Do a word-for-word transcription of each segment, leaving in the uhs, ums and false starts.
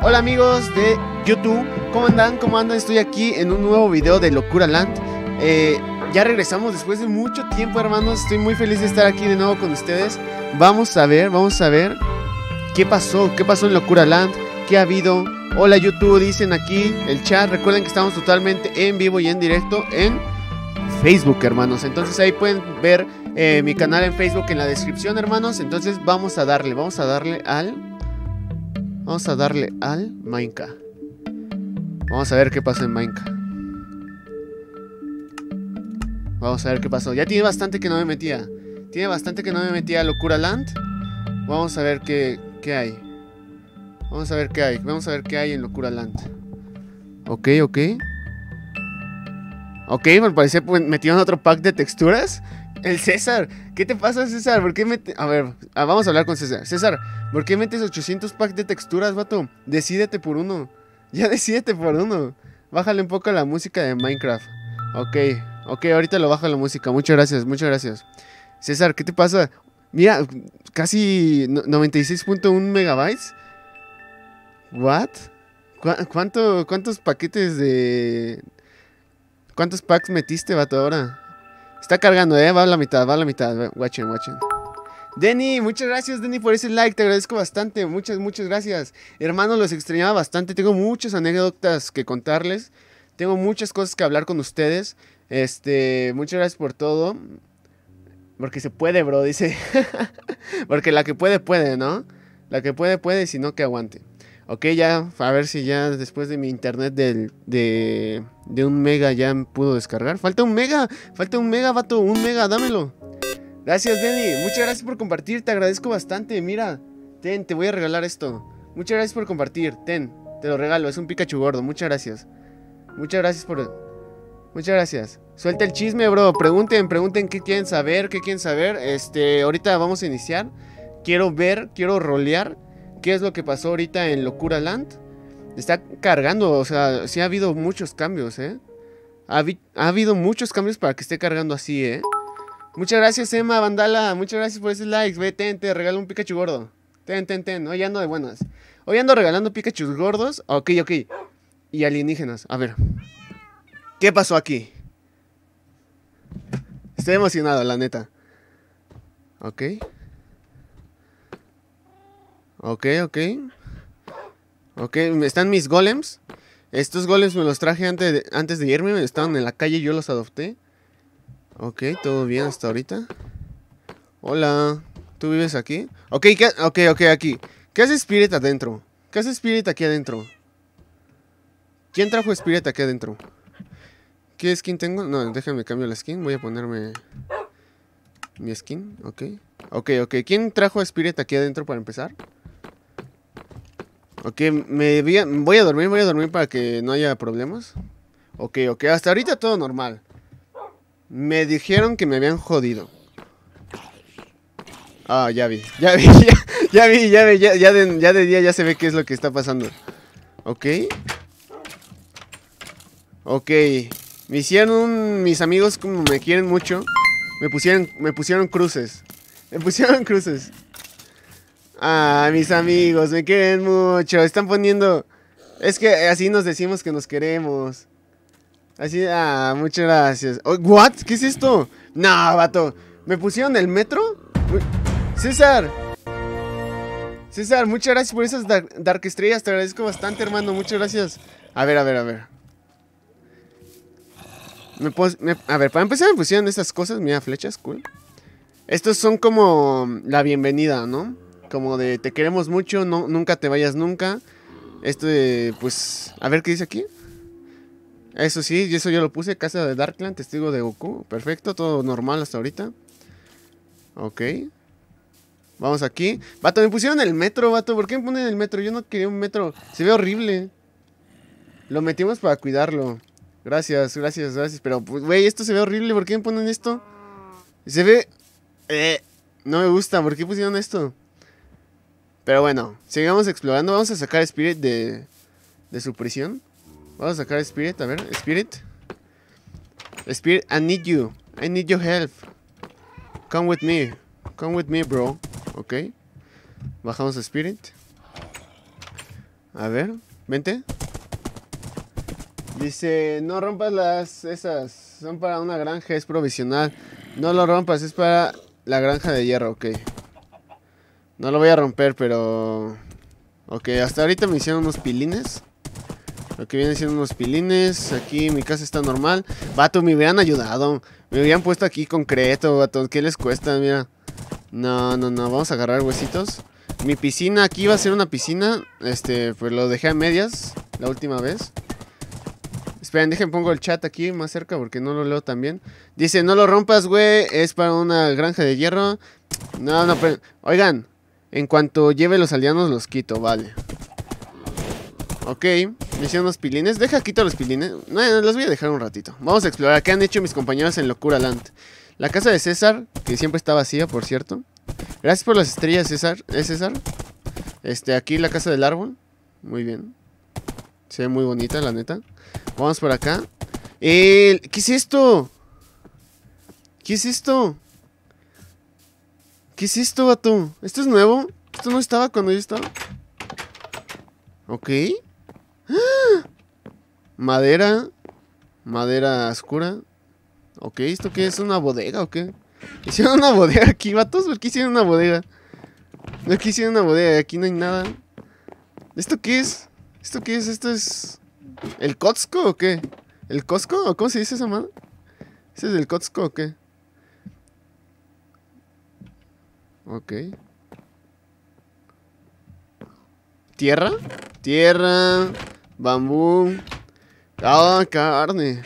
Hola amigos de YouTube, ¿cómo andan? ¿Cómo andan? Estoy aquí en un nuevo video de Locura Land. eh, Ya regresamos después de mucho tiempo, hermanos. Estoy muy feliz de estar aquí de nuevo con ustedes. Vamos a ver, vamos a ver qué pasó, qué pasó en Locura Land, qué ha habido. Hola YouTube, dicen aquí el chat. Recuerden que estamos totalmente en vivo y en directo en Facebook, hermanos. Entonces ahí pueden ver eh, mi canal en Facebook en la descripción, hermanos. Entonces vamos a darle, vamos a darle al... Vamos a darle al Minecraft. Vamos a ver qué pasa en Minecraft. Vamos a ver qué pasó. Ya tiene bastante que no me metía. Tiene bastante que no me metía a Locura Land. Vamos a ver qué, qué hay. Vamos a ver qué hay. Vamos a ver qué hay en Locura Land. Ok, ok. Ok, al parecer pues, metieron otro pack de texturas. El César, ¿qué te pasa, César? ¿Por qué mete... A ver, ah, vamos a hablar con César. César, ¿por qué metes ochocientos packs de texturas, vato? Decídete por uno. Ya decídete por uno. Bájale un poco la música de Minecraft. Ok, ok, ahorita lo bajo la música. Muchas gracias, muchas gracias. César, ¿qué te pasa? Mira, casi noventa y seis punto uno megabytes. ¿What? ¿Cu ¿Cuánto, ¿Cuántos paquetes de... ¿Cuántos packs metiste, vato, ahora? Está cargando, eh, va a la mitad, va a la mitad. Watchen, watchen. Denny, muchas gracias, Denny, por ese like. Te agradezco bastante, muchas, muchas gracias. Hermanos, los extrañaba bastante. Tengo muchas anécdotas que contarles. Tengo muchas cosas que hablar con ustedes. Este, muchas gracias por todo. Porque se puede, bro, dice. Porque la que puede, puede, ¿no? La que puede, puede, si no, que aguante. Ok, ya, a ver si ya después de mi internet del, de, de un mega ya pudo descargar. Falta un mega, falta un mega, vato, un mega, dámelo. Gracias, Denny, muchas gracias por compartir, te agradezco bastante. Mira, ten, te voy a regalar esto. Muchas gracias por compartir, ten, te lo regalo, es un Pikachu gordo, muchas gracias. Muchas gracias por... Muchas gracias. Suelta el chisme, bro, pregunten, pregunten qué quieren saber, qué quieren saber. Este, ahorita vamos a iniciar. Quiero ver, quiero rolear. ¿Qué es lo que pasó ahorita en Locura Land? Está cargando, o sea, sí ha habido muchos cambios, ¿eh? Ha, ha habido muchos cambios para que esté cargando así, ¿eh? Muchas gracias, Emma Vandala. Muchas gracias por ese like. Ve, ten, te regalo un Pikachu gordo. Ten, ten, ten. Hoy ando de buenas. Hoy ando regalando Pikachus gordos. Ok, ok. Y alienígenas. A ver. ¿Qué pasó aquí? Estoy emocionado, la neta. Ok. Ok, ok. Ok, están mis golems. Estos golems me los traje antes de, antes de irme. Estaban en la calle y yo los adopté. Ok, todo bien hasta ahorita. Hola, ¿tú vives aquí? Ok, ¿qué? Ok, ok, aquí. ¿Qué hace Spirit adentro? ¿Qué hace Spirit aquí adentro? ¿Quién trajo Spirit aquí adentro? ¿Qué skin tengo? No, déjame cambiar la skin. Voy a ponerme mi skin, ok. Ok, ok, ¿quién trajo Spirit aquí adentro para empezar? Ok, me voy a, voy a dormir, voy a dormir para que no haya problemas. Ok, ok, hasta ahorita todo normal. Me dijeron que me habían jodido. Ah, ya vi, ya vi, ya, ya vi, ya vi, ya, ya, de, ya de día ya se ve qué es lo que está pasando. Ok. Ok. Me hicieron un, mis amigos como me quieren mucho. Me pusieron, me pusieron cruces. Me pusieron cruces. Ah, mis amigos, me quieren mucho. Están poniendo... Es que así nos decimos que nos queremos. Así, ah, muchas gracias. Oh, ¿what? ¿Qué es esto? No, vato. ¿Me pusieron el metro? César. César, muchas gracias por esas dark, dark estrellas. Te agradezco bastante, hermano. Muchas gracias. A ver, a ver, a ver. Me me, a ver, para empezar me pusieron estas cosas. Mira, flechas, cool. Estos son como la bienvenida, ¿no? Como de te queremos mucho, no, nunca te vayas nunca. Esto de, pues, a ver qué dice aquí. Eso sí, eso yo lo puse, casa de Darkland, testigo de Goku. Perfecto, todo normal hasta ahorita. Ok. Vamos aquí. Vato, me pusieron el metro, vato. ¿Por qué me ponen el metro? Yo no quería un metro. Se ve horrible. Lo metimos para cuidarlo. Gracias, gracias, gracias. Pero, pues, güey, esto se ve horrible. ¿Por qué me ponen esto? Se ve... Eh, no me gusta. ¿Por qué pusieron esto? Pero bueno, sigamos explorando. Vamos a sacar Spirit de, de su prisión. Vamos a sacar Spirit, a ver, Spirit. Spirit, I need you. I need your help. Come with me. Come with me, bro. Ok. Bajamos a Spirit. A ver, vente. Dice, no rompas las esas. Son para una granja, es provisional. No lo rompas, es para la granja de hierro, ok. No lo voy a romper, pero... Ok, hasta ahorita me hicieron unos pilines. Lo que vienen siendo unos pilines. Aquí mi casa está normal. Vato, me hubieran ayudado. Me hubieran puesto aquí concreto, vato. ¿Qué les cuesta? Mira. No, no, no. Vamos a agarrar huesitos. Mi piscina, aquí iba a ser una piscina. Este, pues lo dejé a medias la última vez. Esperen, dejen, pongo el chat aquí más cerca porque no lo leo tan bien. Dice, no lo rompas, güey. Es para una granja de hierro. No, no, pero... Oigan, en cuanto lleve los aldeanos los quito, vale. Ok, me hicieron unos pilines. Deja, quito los pilines. No, no, los voy a dejar un ratito. Vamos a explorar. ¿Qué han hecho mis compañeros en Locura Land? La casa de César, que siempre está vacía, por cierto. Gracias por las estrellas, César. ¿Es César? Este, aquí la casa del árbol. Muy bien. Se ve muy bonita, la neta. Vamos por acá. Eh, ¿Qué es esto? ¿Qué es esto? ¿Qué es esto, vato? ¿Esto es nuevo? ¿Esto no estaba cuando yo estaba? Ok. ¡Ah! Madera. Madera oscura. Ok, ¿esto qué es? ¿Una bodega o qué? ¿Hicieron una bodega aquí, vatos? ¿Por qué hicieron una bodega? No, aquí hicieron una bodega, aquí no hay nada. ¿Esto qué es? ¿Esto qué es? ¿Esto es el Costco o qué? ¿El Costco? ¿O cómo se dice esa madre? ¿Ese es el Costco o qué? Ok. ¿Tierra? Tierra. Bambú. Ah, carne.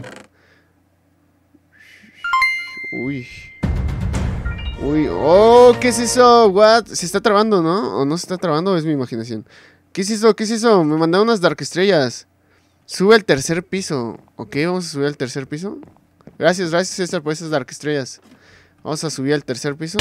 Uy. Uy. Oh, ¿qué es eso? What? Se está trabando, ¿no? ¿O no se está trabando? Es mi imaginación. ¿Qué es eso? ¿Qué es eso? Me mandaron unas dark estrellas. Sube al tercer piso. Ok, vamos a subir al tercer piso. Gracias, gracias César por esas dark estrellas. Vamos a subir al tercer piso.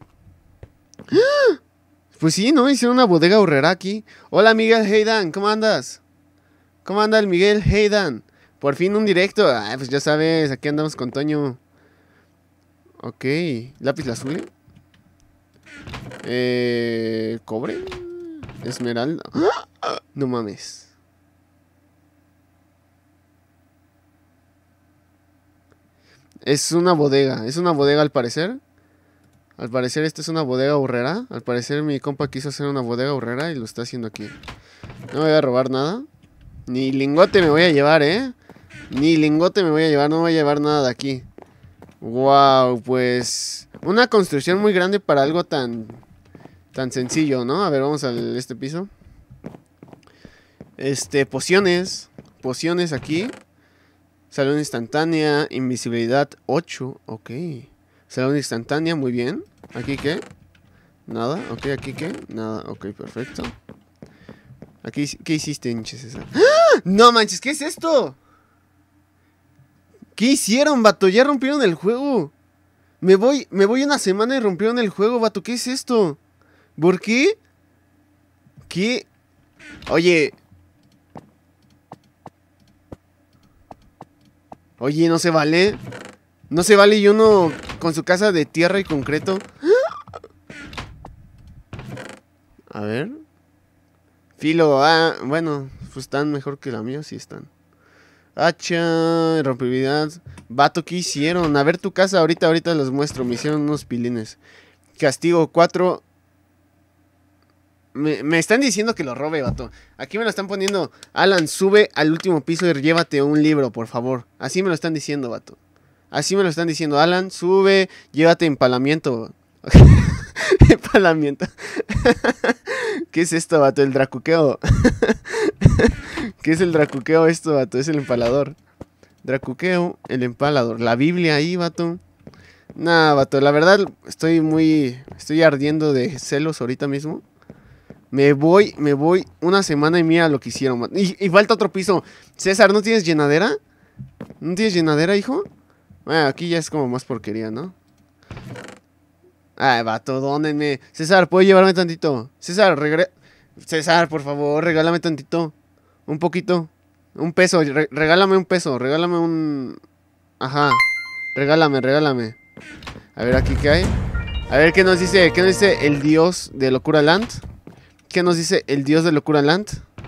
¡Ah! Pues sí, ¿no? Hicieron una bodega horrera aquí. Hola Miguel Heidan, ¿cómo andas? ¿Cómo anda el Miguel Heidan? Por fin un directo. Ah, pues ya sabes, aquí andamos con Toño. Ok, lápiz lazuli. Eh, cobre. Esmeralda. ¡Ah! No mames. Es una bodega, es una bodega al parecer. Al parecer esta es una bodega horrera. Al parecer mi compa quiso hacer una bodega horrera y lo está haciendo aquí. No me voy a robar nada. Ni lingote me voy a llevar, ¿eh? Ni lingote me voy a llevar, no voy a llevar nada de aquí. Wow, pues... Una construcción muy grande para algo tan... Tan sencillo, ¿no? A ver, vamos a este piso. Este, pociones. Pociones aquí. Salón instantánea, invisibilidad ocho. Ok. Salón instantánea, muy bien. ¿Aquí qué? Nada, ok, ¿aquí qué? Nada, ok, perfecto. Aquí, ¿qué hiciste, hinches esa? ¡Ah! No manches, ¿qué es esto? ¿Qué hicieron, vato? Ya rompieron el juego. Me voy, me voy una semana y rompieron el juego, vato. ¿Qué es esto? ¿Por qué? ¿Qué? Oye. Oye, no se vale. No se vale y uno con su casa de tierra y concreto. A ver. Filo, ah, bueno, pues están mejor que la mía, sí están. Hacha, rompibilidad. Vato, ¿qué hicieron? A ver tu casa, ahorita, ahorita los muestro. Me hicieron unos pilines. Castigo cuatro. Me, me están diciendo que lo robe, vato. Aquí me lo están poniendo. Alan, sube al último piso y llévate un libro, por favor. Así me lo están diciendo, vato. Así me lo están diciendo. Alan, sube, llévate empalamiento. Empalamiento. ¿Qué es esto, vato? El dracuqueo. ¿Qué es el dracuqueo esto, vato? Es el empalador. Dracuqueo, el empalador. La Biblia ahí, vato. Nah, vato, la verdad estoy muy... Estoy ardiendo de celos ahorita mismo. Me voy, me voy una semana y mira lo que hicieron, vato. Y, y falta otro piso. César, ¿no tienes llenadera? ¿No tienes llenadera, hijo? Bueno, aquí ya es como más porquería, ¿no? Ay, vato, dóndenme. César, ¿puedo llevarme tantito? César, regre... César, por favor, regálame tantito. Un poquito. Un peso, re regálame un peso. Regálame un... Ajá. Regálame, regálame. A ver, aquí qué hay. A ver, ¿qué nos dice? ¿Qué nos dice el dios de Locura Land? ¿Qué nos dice el dios de Locura Land?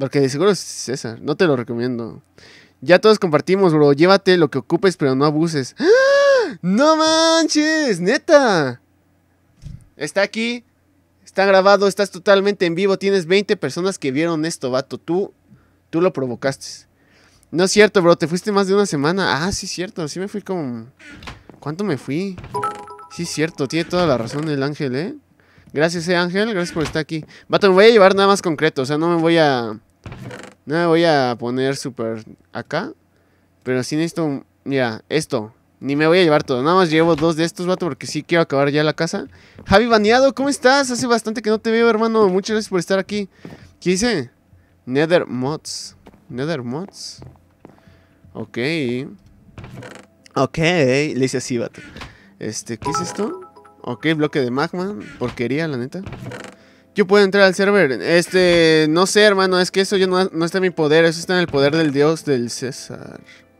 Porque de seguro es César. No te lo recomiendo. Ya todos compartimos, bro. Llévate lo que ocupes, pero no abuses. ¡Ah! ¡No manches! ¡Neta! Está aquí. Está grabado. Estás totalmente en vivo. Tienes veinte personas que vieron esto, vato. Tú, tú lo provocaste. No es cierto, bro. Te fuiste más de una semana. Ah, sí es cierto. Sí me fui como... ¿Cuánto me fui? Sí es cierto. Tiene toda la razón el Ángel, ¿eh? Gracias, eh, Ángel. Gracias por estar aquí. Vato, me voy a llevar nada más concreto. O sea, no me voy a... No me voy a poner súper acá. Pero sí necesito... Mira, esto. Ni me voy a llevar todo. Nada más llevo dos de estos, vato, porque sí quiero acabar ya la casa. Javi Baneado, ¿cómo estás? Hace bastante que no te veo, hermano. Muchas gracias por estar aquí. ¿Qué dice? Nether Mods. Nether Mods. Ok. Ok. Le hice así, vato. Este, ¿qué es esto? Ok, bloque de magma. Porquería, la neta. Yo puedo entrar al server. Este, no sé, hermano. Es que eso yo no, no está en mi poder. Eso está en el poder del dios del César.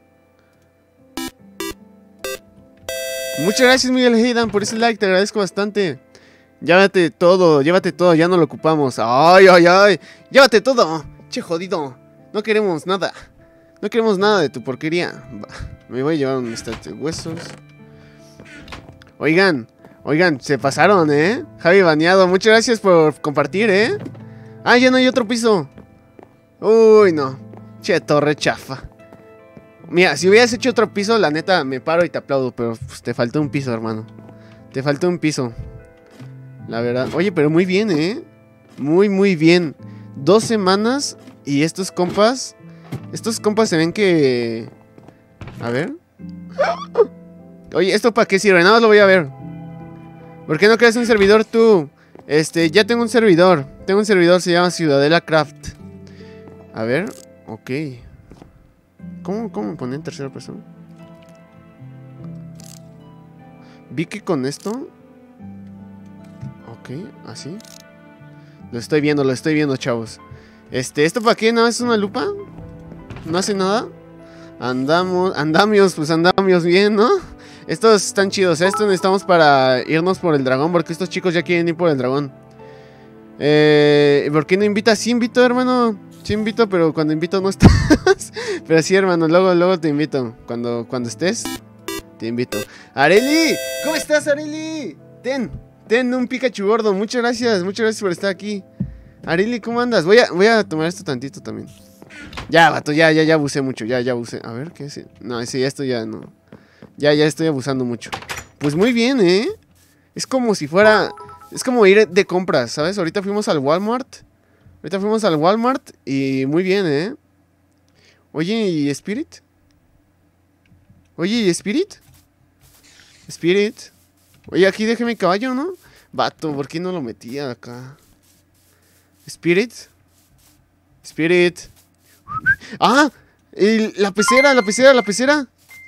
Muchas gracias, Miguel Heidan, por ese like. Te agradezco bastante. Llévate todo, llévate todo. Ya no lo ocupamos. Ay, ay, ay. Llévate todo. Che, jodido. No queremos nada. No queremos nada de tu porquería. Me voy a llevar un estante de huesos. Oigan. Oigan, se pasaron, ¿eh? Javi Baneado, muchas gracias por compartir, ¿eh? Ah, ya no hay otro piso. Uy, no. Che, torre chafa. Mira, si hubieras hecho otro piso, la neta, me paro y te aplaudo. Pero pues, te faltó un piso, hermano. Te faltó un piso. La verdad. Oye, pero muy bien, ¿eh? Muy, muy bien. Dos semanas y estos compas... Estos compas se ven que... A ver. Oye, ¿esto para qué sirve? Nada más lo voy a ver. ¿Por qué no creas un servidor tú? Este, ya tengo un servidor. Tengo un servidor, se llama Ciudadela Craft. A ver, ok. ¿Cómo, cómo me pone en tercera persona? Vi que con esto... Ok, así. Lo estoy viendo, lo estoy viendo, chavos. Este, ¿esto para qué? ¿No es una lupa? ¿No hace nada? Andamos, andamios, pues andamios bien, ¿no? Estos están chidos, ¿eh? Estos necesitamos para irnos por el dragón, porque estos chicos ya quieren ir por el dragón. Eh, ¿por qué no invitas? Sí invito, hermano. Sí invito, pero cuando invito no estás. Pero sí, hermano, luego, luego te invito. Cuando, cuando estés, te invito. ¡Areli! ¿Cómo estás, Areli? Ten, ten un Pikachu gordo. Muchas gracias, muchas gracias por estar aquí. Areli, ¿cómo andas? Voy a, voy a tomar esto tantito también. Ya, vato, ya, ya, ya abusé mucho. Ya, ya abusé. A ver, ¿qué es? No, ese ya esto ya no. Ya, ya estoy abusando mucho. Pues muy bien, ¿eh? Es como si fuera... Es como ir de compras, ¿sabes? Ahorita fuimos al Walmart. Ahorita fuimos al Walmart y muy bien, ¿eh? Oye, ¿y Spirit? Oye, ¿y Spirit? Spirit. Oye, aquí dejé mi caballo, ¿no? Vato, ¿por qué no lo metía acá? Spirit. Spirit. ¡Ah! El, la pecera, la pecera, la pecera.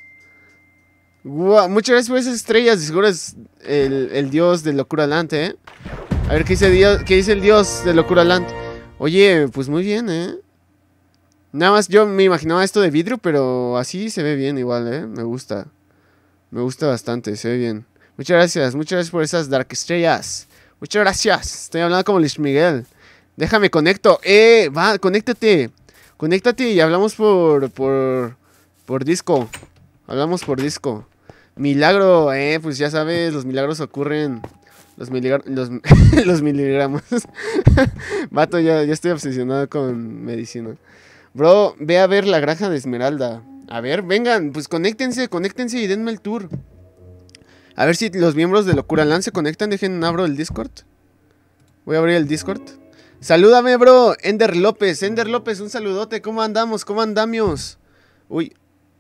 Wow, muchas gracias por esas estrellas. De seguro es el, el dios de Locura Land, ¿eh? A ver, ¿qué dice, dios, ¿qué dice el dios de Locura Land? Oye, pues muy bien, ¿eh? Nada más yo me imaginaba esto de vidrio, pero así se ve bien igual, ¿eh? Me gusta. Me gusta bastante, se ve bien. Muchas gracias, muchas gracias por esas dark estrellas. Muchas gracias. Estoy hablando como Luis Miguel. Déjame conecto. Eh, va, conéctate. Conéctate y hablamos por, por, por disco. Hablamos por disco. Milagro, eh, pues ya sabes, los milagros ocurren. Los, miligra los, los miligramos. Vato, ya, ya estoy obsesionado con medicina. Bro, ve a ver la granja de Esmeralda. A ver, vengan, pues conéctense, conéctense y denme el tour. A ver si los miembros de Locura Land se conectan. Dejen, abro el Discord. Voy a abrir el Discord. Salúdame, bro. Ender López, Ender López, un saludote. ¿Cómo andamos? ¿Cómo andamios? Uy.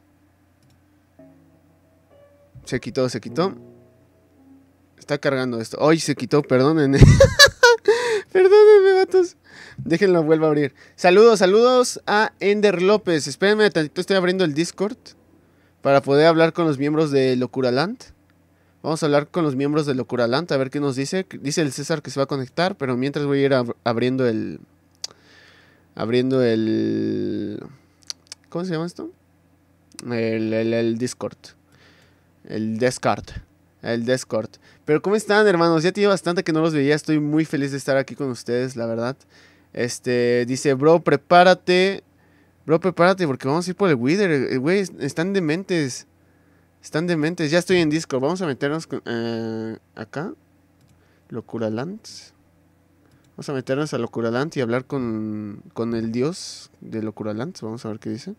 Se quitó, se quitó. Está cargando esto. Ay, se quitó, perdónenme. Perdónenme, vatos. Déjenlo, vuelvo a abrir. Saludos, saludos a Ender López. Espérenme tantito, estoy abriendo el Discord para poder hablar con los miembros de Locura Land. Vamos a hablar con los miembros de Locura Land, a ver qué nos dice. Dice el César que se va a conectar, pero mientras voy a ir ab abriendo el... Abriendo el... ¿Cómo se llama esto? El, el, el Discord. El Discord. El Discord. Pero ¿cómo están, hermanos? Ya tiene bastante que no los veía. Estoy muy feliz de estar aquí con ustedes, la verdad. Este, dice, bro, prepárate. Bro, prepárate porque vamos a ir por el Wither. eh, Güey, es- están dementes. Están dementes. Ya estoy en Discord. Vamos a meternos con- eh, acá. Locuraland. Vamos a meternos a Locuraland y hablar con, con el dios de Locuraland. Vamos a ver qué dice.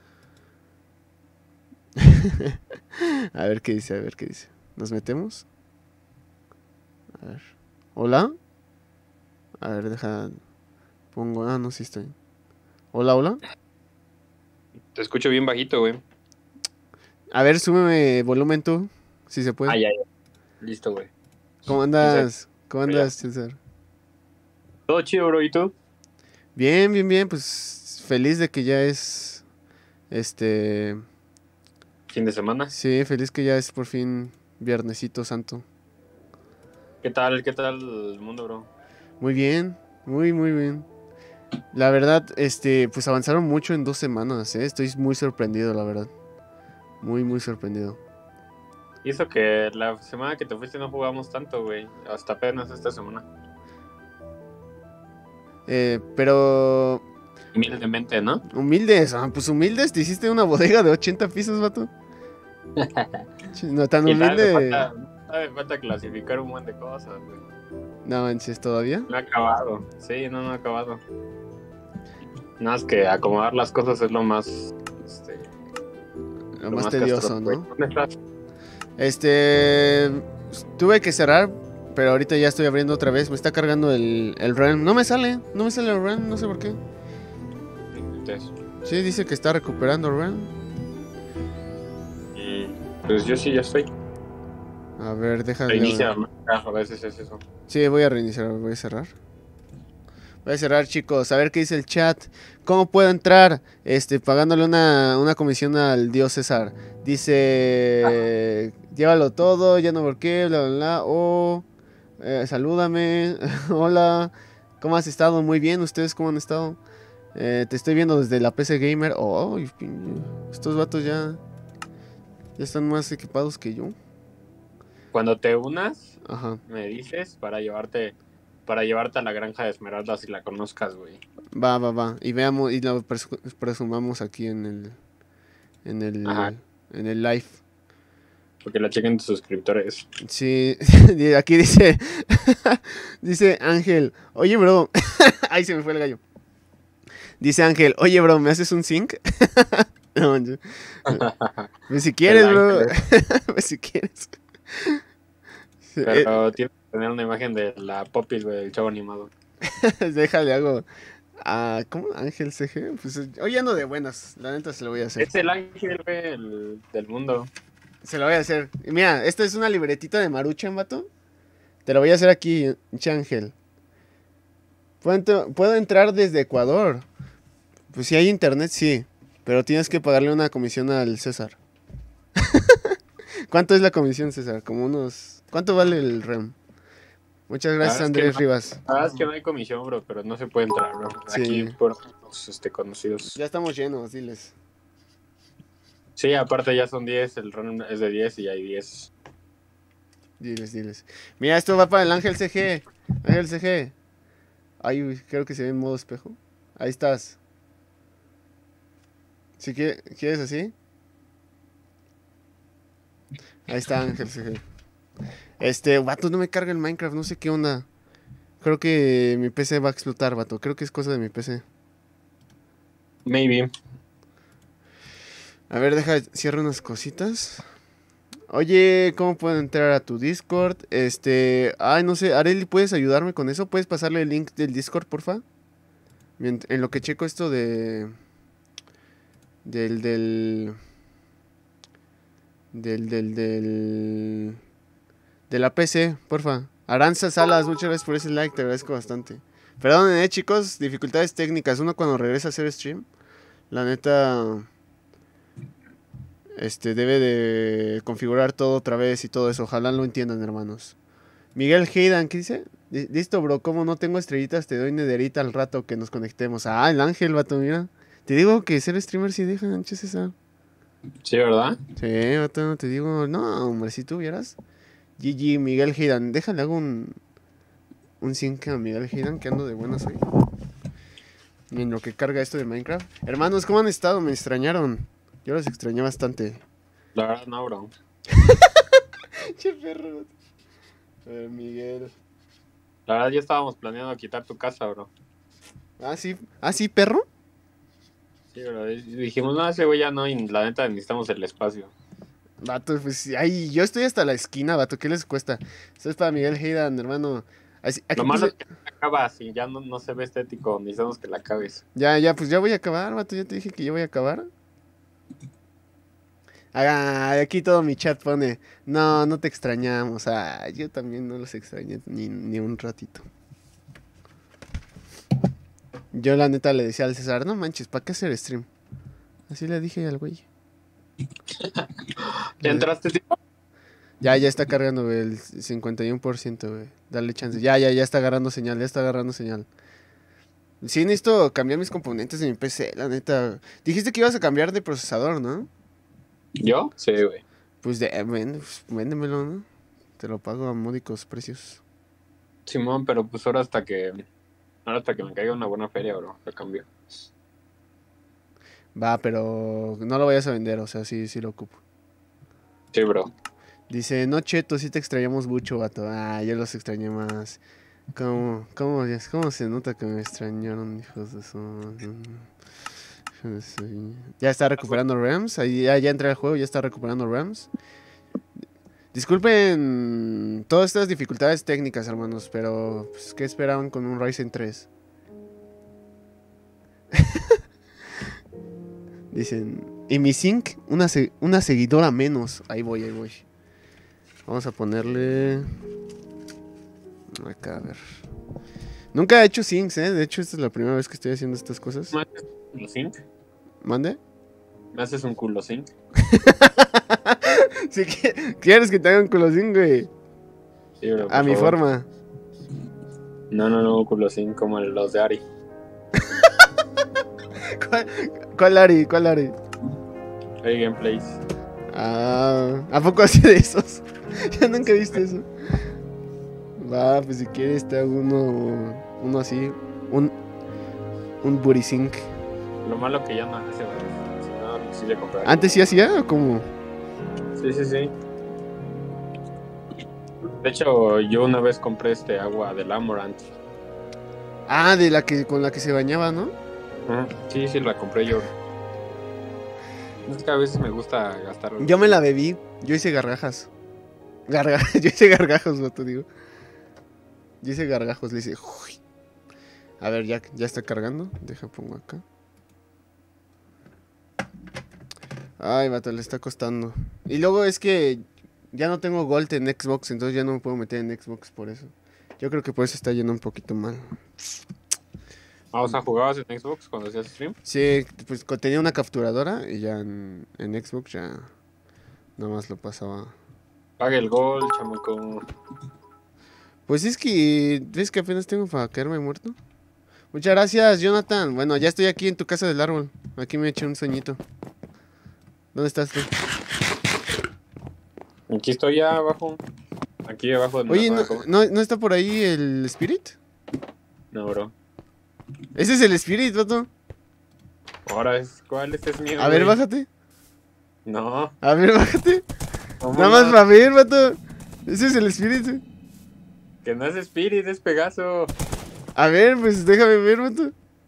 A ver qué dice, a ver qué dice. ¿Nos metemos? A ver. ¿Hola? A ver, deja. Pongo. Ah, no, sí estoy. Hola, hola. Te escucho bien bajito, güey. A ver, súbeme volumen tú, si se puede. Ah, ya, ya. Listo, güey. ¿Cómo ¿Quién sabe? andas? ¿Cómo Ya. andas, César? Todo chido, bro. ¿Y tú? Bien, bien, bien. Pues feliz de que ya es. Este. ¿Fin de semana? Sí, feliz que ya es por fin Viernesito Santo. ¿Qué tal? ¿Qué tal el mundo, bro? Muy bien, muy, muy bien. La verdad, este, pues avanzaron mucho en dos semanas, ¿eh? Estoy muy sorprendido, la verdad. Muy, muy sorprendido. Y eso que la semana que te fuiste no jugamos tanto, güey. Hasta apenas esta semana. Eh, pero. Humildemente, ¿no? Humildes, ah, pues humildes, te hiciste una bodega de ochenta pisos, vato. Ch, No tan Y tal, me humilde. falta, me falta clasificar un buen de cosas, güey. No manches, todavía. No ha acabado. Sí, no, no ha acabado. Nada más que acomodar las cosas es lo más... Este, Lo más tedioso, castroso, güey. ¿no? ¿Dónde estás? Este. pues, tuve que cerrar, pero ahorita ya estoy abriendo otra vez. Me está cargando el, el RAM. No me sale, no me sale el RAM, no sé por qué. Entonces, Sí, dice que está recuperando RAM. mm, pues yo sí, ya estoy. A ver, déjame. Reinicia, ¿no? A veces es eso. Sí, voy a reiniciar, voy a cerrar. Voy a cerrar, chicos. A ver qué dice el chat. ¿Cómo puedo entrar? Este, pagándole una, una comisión al dios César. Dice, llévalo todo, ya no por qué, bla, bla, bla. O, eh, salúdame. Hola. ¿Cómo has estado? Muy bien. ¿Ustedes cómo han estado? Eh, te estoy viendo desde la P C Gamer. Oh, estos vatos ya, ya están más equipados que yo. Cuando te unas, Ajá. me dices para llevarte para llevarte a la granja de esmeraldas y la conozcas, güey. Va, va, va. Y veamos, y lo presu- presumamos aquí en el, en el, Ajá. en el live. Porque la chequen tus suscriptores. Sí, aquí dice, dice Ángel, oye bro, ahí se me fue el gallo. Dice Ángel, oye bro, ¿me haces un sync? No, manches. Pues si quieres, El bro. Ángel. Pues si quieres. Sí, eh, Pero tienes que tener una imagen de la Popis, güey, del chavo animado. déjale, hago. Ah, ¿cómo? Ángel C G. Pues hoy ando de buenas, la neta se lo voy a hacer. Es el ángel, güey, el- del mundo. Se lo voy a hacer. Y mira, esta es una libretita de Maruchan, vato. Te lo voy a hacer aquí, pinche Ángel. ¿Puedo, ent- puedo entrar desde Ecuador? Pues si hay internet, sí. Pero tienes que pagarle una comisión al César. ¿Cuánto es la comisión, César? Como unos... ¿Cuánto vale el R E M? Muchas gracias, Ah, es que Andrés no- Rivas. Ah, es que no hay comisión, bro, pero no se puede entrar, bro. Sí. Aquí por los este, conocidos. Ya estamos llenos, diles. Sí, aparte ya son diez, el run es de diez y hay diez. Diles, diles. Mira, esto va para el Ángel C G. Ángel C G. Ay, uy, creo que se ve en modo espejo. Ahí estás. Si quie- quieres así. Ahí está Ángel C G. Este, vato, no me carga el Minecraft, no sé qué onda. Creo que mi P C va a explotar, vato. Creo que es cosa de mi P C. Maybe. A ver, deja, cierro unas cositas. Oye, ¿cómo puedo entrar a tu Discord? Este, ay, no sé, Areli, ¿puedes ayudarme con eso? ¿Puedes pasarle el link del Discord, porfa? Mient- En lo que checo esto de... Del, del... Del, del, del... De la P C, porfa. Aranza Salas, muchas gracias por ese like, te agradezco bastante. Perdonen, eh, chicos, dificultades técnicas. Uno cuando regresa a hacer stream, la neta... Este, debe de configurar todo otra vez y todo eso. Ojalá lo entiendan, hermanos. Miguel Heidan, ¿qué dice? Li- Listo, bro, como no tengo estrellitas, te doy nederita al rato que nos conectemos. Ah, el ángel, vato, mira. Te digo que ser streamer sí deja, che César. Sí, ¿verdad? Sí, vato, te digo, no, hombre, si tú vieras. G G, Miguel Heidan, déjale hago un... Un cinco a Miguel Heidan, que ando de buenas hoy. En lo que carga esto de Minecraft. Hermanos, ¿cómo han estado? Me extrañaron. Yo los extrañé bastante. La verdad no, bro. Che perro. A ver, Miguel. La verdad ya estábamos planeando quitar tu casa, bro. Ah, sí. Ah, sí, perro. Sí, bro. Y dijimos, no, ese güey ya no, y la neta necesitamos el espacio. Vato, pues, ay, yo estoy hasta la esquina, vato, ¿qué les cuesta? Esto es para Miguel Heidan, hermano. Así, aquí Lo malo puse- es que la acabas y ya no, no se ve estético, necesitamos que la acabes. Ya, ya, pues ya voy a acabar, vato, ya te dije que ya voy a acabar. Ah, aquí todo mi chat pone, no, no te extrañamos. Ah, yo también no los extrañé ni, ni un ratito. Yo la neta le decía al César, no manches, ¿para qué hacer stream? Así le dije al güey. ¿Ya entraste, tío? Ya, ya está cargando, güey, el cincuenta y uno por ciento, güey. Dale chance. Ya, ya, ya está agarrando señal, ya está agarrando señal. Sí, necesito cambiar mis componentes de mi P C, la neta. Dijiste que ibas a cambiar de procesador, ¿no? ¿Yo? Sí, güey. Pues, de, vende, pues véndemelo, ¿no? Te lo pago a módicos precios. Simón, pero pues ahora hasta que... Ahora hasta que me caiga una buena feria, bro, lo cambio. Va, pero no lo vayas a vender, o sea, sí, sí lo ocupo. Sí, bro. Dice, no, Cheto, sí te extrañamos mucho, vato. Ah, yo los extrañé más. ¿Cómo, cómo, cómo se nota que me extrañaron, hijos de su... Ya está recuperando RAMs, ahí ya, ya entré al juego, ya está recuperando RAMs. Disculpen todas estas dificultades técnicas, hermanos, pero pues, ¿qué esperaban con un Ryzen tres? Dicen, y mi Sync, una, se- una seguidora menos. Ahí voy, ahí voy. Vamos a ponerle... Acá, a ver. Nunca he hecho syncs, ¿eh? De hecho, esta es la primera vez que estoy haciendo estas cosas. ¿Me haces un culo zinc? ¿Mande? ¿Me haces un culo zinc? Si qui- quieres que te haga un culo sync, güey. Sí, bro, por A mi favor. forma. No, no, no, culo zinc como los de Ari. ¿Cuál, cuál Ari? ¿Cuál Ari? Ari Gameplays. Ah, ¿a poco así de esos? Ya nunca viste eso. Va, pues si quieres te hago uno, uno así, un, un booty sync. Lo malo que ya no hace, bro. Si no, sí le compré. ¿Antes sí hacía o cómo? Sí, sí, sí. De hecho, yo una vez compré este agua del Amorant. Ah, de la que con la que se bañaba, ¿no? Ajá. Sí, sí, la compré yo. Es que a veces me gusta gastar. Yo me la bebí, yo hice gargajas. Garga yo hice gargajos, no te digo. Yo hice gargajos, le hice. Uy. A ver, ya, ya está cargando. Deja, pongo acá. Ay, vato, le está costando. Y luego es que ya no tengo Gold en Xbox, entonces ya no me puedo meter en Xbox por eso. Yo creo que por eso está yendo un poquito mal. Ah, o sea, ¿jugabas en Xbox cuando hacías stream? Sí, pues co- tenía una capturadora y ya en, en Xbox ya nada más lo pasaba. Paga el gol, chamaco. Pues es que, ¿ves que apenas tengo para caerme muerto? Muchas gracias, Jonathan. Bueno, ya estoy aquí en tu casa del árbol. Aquí me eché un sueñito. ¿Dónde estás tú? Aquí estoy ya abajo. Aquí abajo de Oye, la ¿no, zona de no, ¿no está por ahí el Spirit? comer. No, bro. Ese es el Spirit, vato. Ahora es. ¿Cuál? Este es mío. A ver, güey. bájate. No. A ver, bájate. ¿Cómo Nada más no? para ver, vato. Ese es el Spirit. eh. Que no es Spirit, es Pegaso. A ver, pues déjame ver, vato.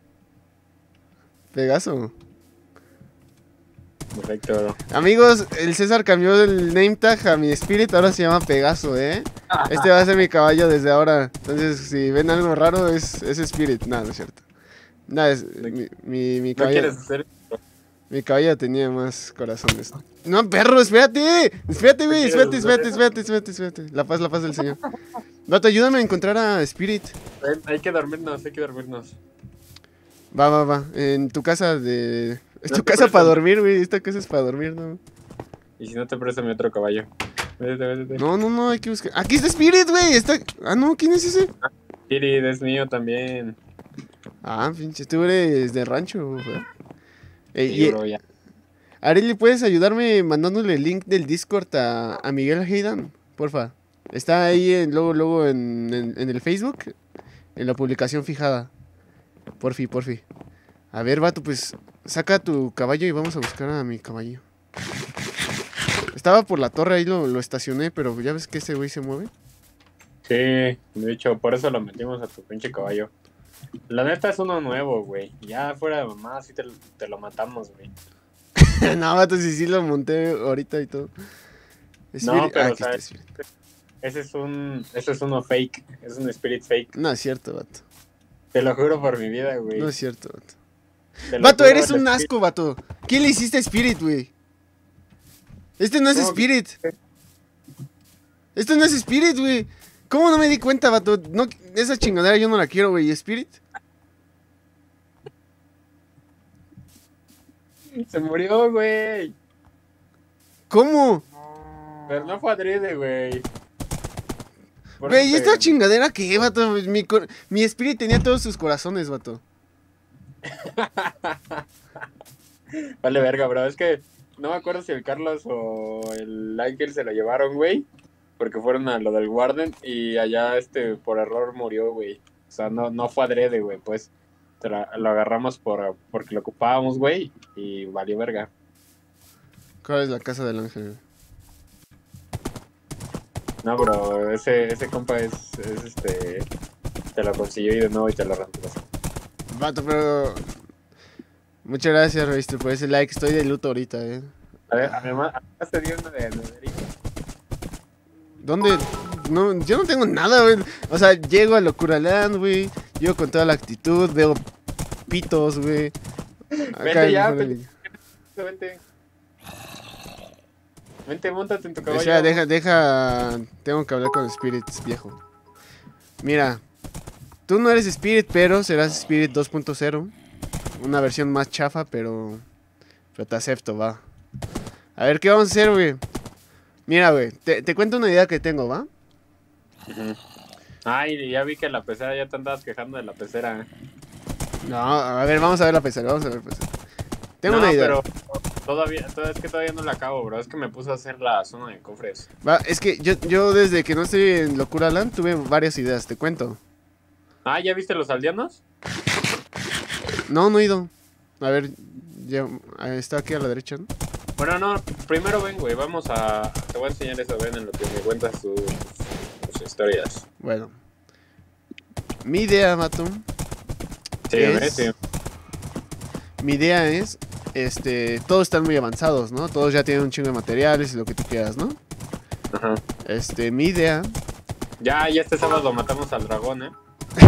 Pegaso. Perfecto, bro. Amigos, el César cambió el name tag a mi Spirit, ahora se llama Pegaso, ¿eh? Este va a ser mi caballo desde ahora. Entonces, si ven algo raro, es, es Spirit. Nada, no es cierto. Nada, es, mi, mi, mi ¿No caballo, quieres hacer? mi caballo tenía más corazones. No, perro, espérate. Espérate, güey. Espérate, espérate, espérate, espérate, espérate. La paz, la paz del Señor. Vato, ayúdame a encontrar a Spirit. Ven, hay que dormirnos, hay que dormirnos. Va, va, va. En tu casa de... Es No tu te casa presto. para dormir, güey. Esta casa es para dormir, ¿no? Y si no te préstame otro caballo. Vete, vete. No, no, no, hay que buscar. Aquí está Spirit, güey. Está... Ah, no, ¿quién es ese? Spirit es mío también. Ah, pinche, tú eres de rancho, güey. Eh, Sí, y, bro, ya. Arely, ¿puedes ayudarme mandándole el link del Discord a, a Miguel Heidan? Porfa. Está ahí en, luego, luego en, en, en el Facebook, en la publicación fijada. Porfi, porfi. A ver, vato, pues saca tu caballo y vamos a buscar a mi caballo. Estaba por la torre, ahí lo, lo estacioné, pero ya ves que ese güey se mueve. Sí, de hecho, por eso lo metimos a tu pinche caballo. La neta es uno nuevo, güey. Ya fuera de mamá, sí te, te lo matamos, güey. No, vato, sí, sí lo monté ahorita y todo. No, Spirit- pero ah, o aquí sea, está Spirit. ese es un, ese es uno fake, es un spirit fake. No es cierto, vato. Te lo juro por mi vida, güey. No es cierto, vato. Te lo Vato, juro, eres el un Spirit- asco, vato. ¿Quién le hiciste a Spirit, güey? Este no es ¿Cómo que- Spirit. Esto no es Spirit, güey. ¿Cómo no me di cuenta, vato? No, esa chingadera yo no la quiero, güey. ¿Y Spirit? Se murió, güey. ¿Cómo? Pero no fue adrede, güey. Por Güey, ¿y eso esta te- chingadera qué, vato? Mi, cor- mi Spirit tenía todos sus corazones, vato. Vale, verga, bro. Es que no me acuerdo si el Carlos o el Ángel se lo llevaron, güey. Porque fueron a lo del Warden y allá, este, por error murió, güey. O sea, no, no fue adrede, güey. Pues te la- lo agarramos por, porque lo ocupábamos, güey. Y valió verga. ¿Cuál es la casa del ángel, güey? No, bro, ese, ese compa es, es este. Te lo consiguió y de nuevo y te lo reemplazó. Vato, pero... Muchas gracias, Register, por ese like. Estoy de luto ahorita, eh. A ver, además, además te dio uno de Nederito. ¿Dónde? No, yo no tengo nada, güey. O sea, llego a Locura Land, güey. Llego con toda la actitud, veo pitos, güey. Acá Vente el ya, mejor vente. del- Vente. Vente, montate en tu caballo. Espera, deja, deja. Tengo que hablar con Spirits, viejo. Mira, tú no eres Spirit, pero serás Spirit dos punto cero. Una versión más chafa, pero. Pero te acepto, va. A ver, ¿qué vamos a hacer, güey? Mira, güey, te, te cuento una idea que tengo, ¿va? Ujú. Ay, ya vi que la pecera ya te andabas quejando de la pecera. No, a ver, vamos a ver la pecera, vamos a ver la pecera. Tengo No, una idea. pero todavía, todavía, es que todavía no la acabo, bro. Es que me puse a hacer la zona de cofres. Va, es que yo, yo desde que no estoy en Locura Land tuve varias ideas, te cuento. Ah, ¿ya viste los aldeanos? No, no he ido. A ver, ya está aquí a la derecha, ¿no? Bueno, no, primero ven, güey. Vamos a. Te voy a enseñar eso, ven, en lo que me cuentas tus, tus historias. Bueno. Mi idea, vato. Sí, es- ¿ves? Sí. Mi idea es, este, todos están muy avanzados, ¿no? Todos ya tienen un chingo de materiales y lo que tú quieras, ¿no? Ajá. Este, mi idea... Ya, ya este sábado matamos al dragón, ¿eh?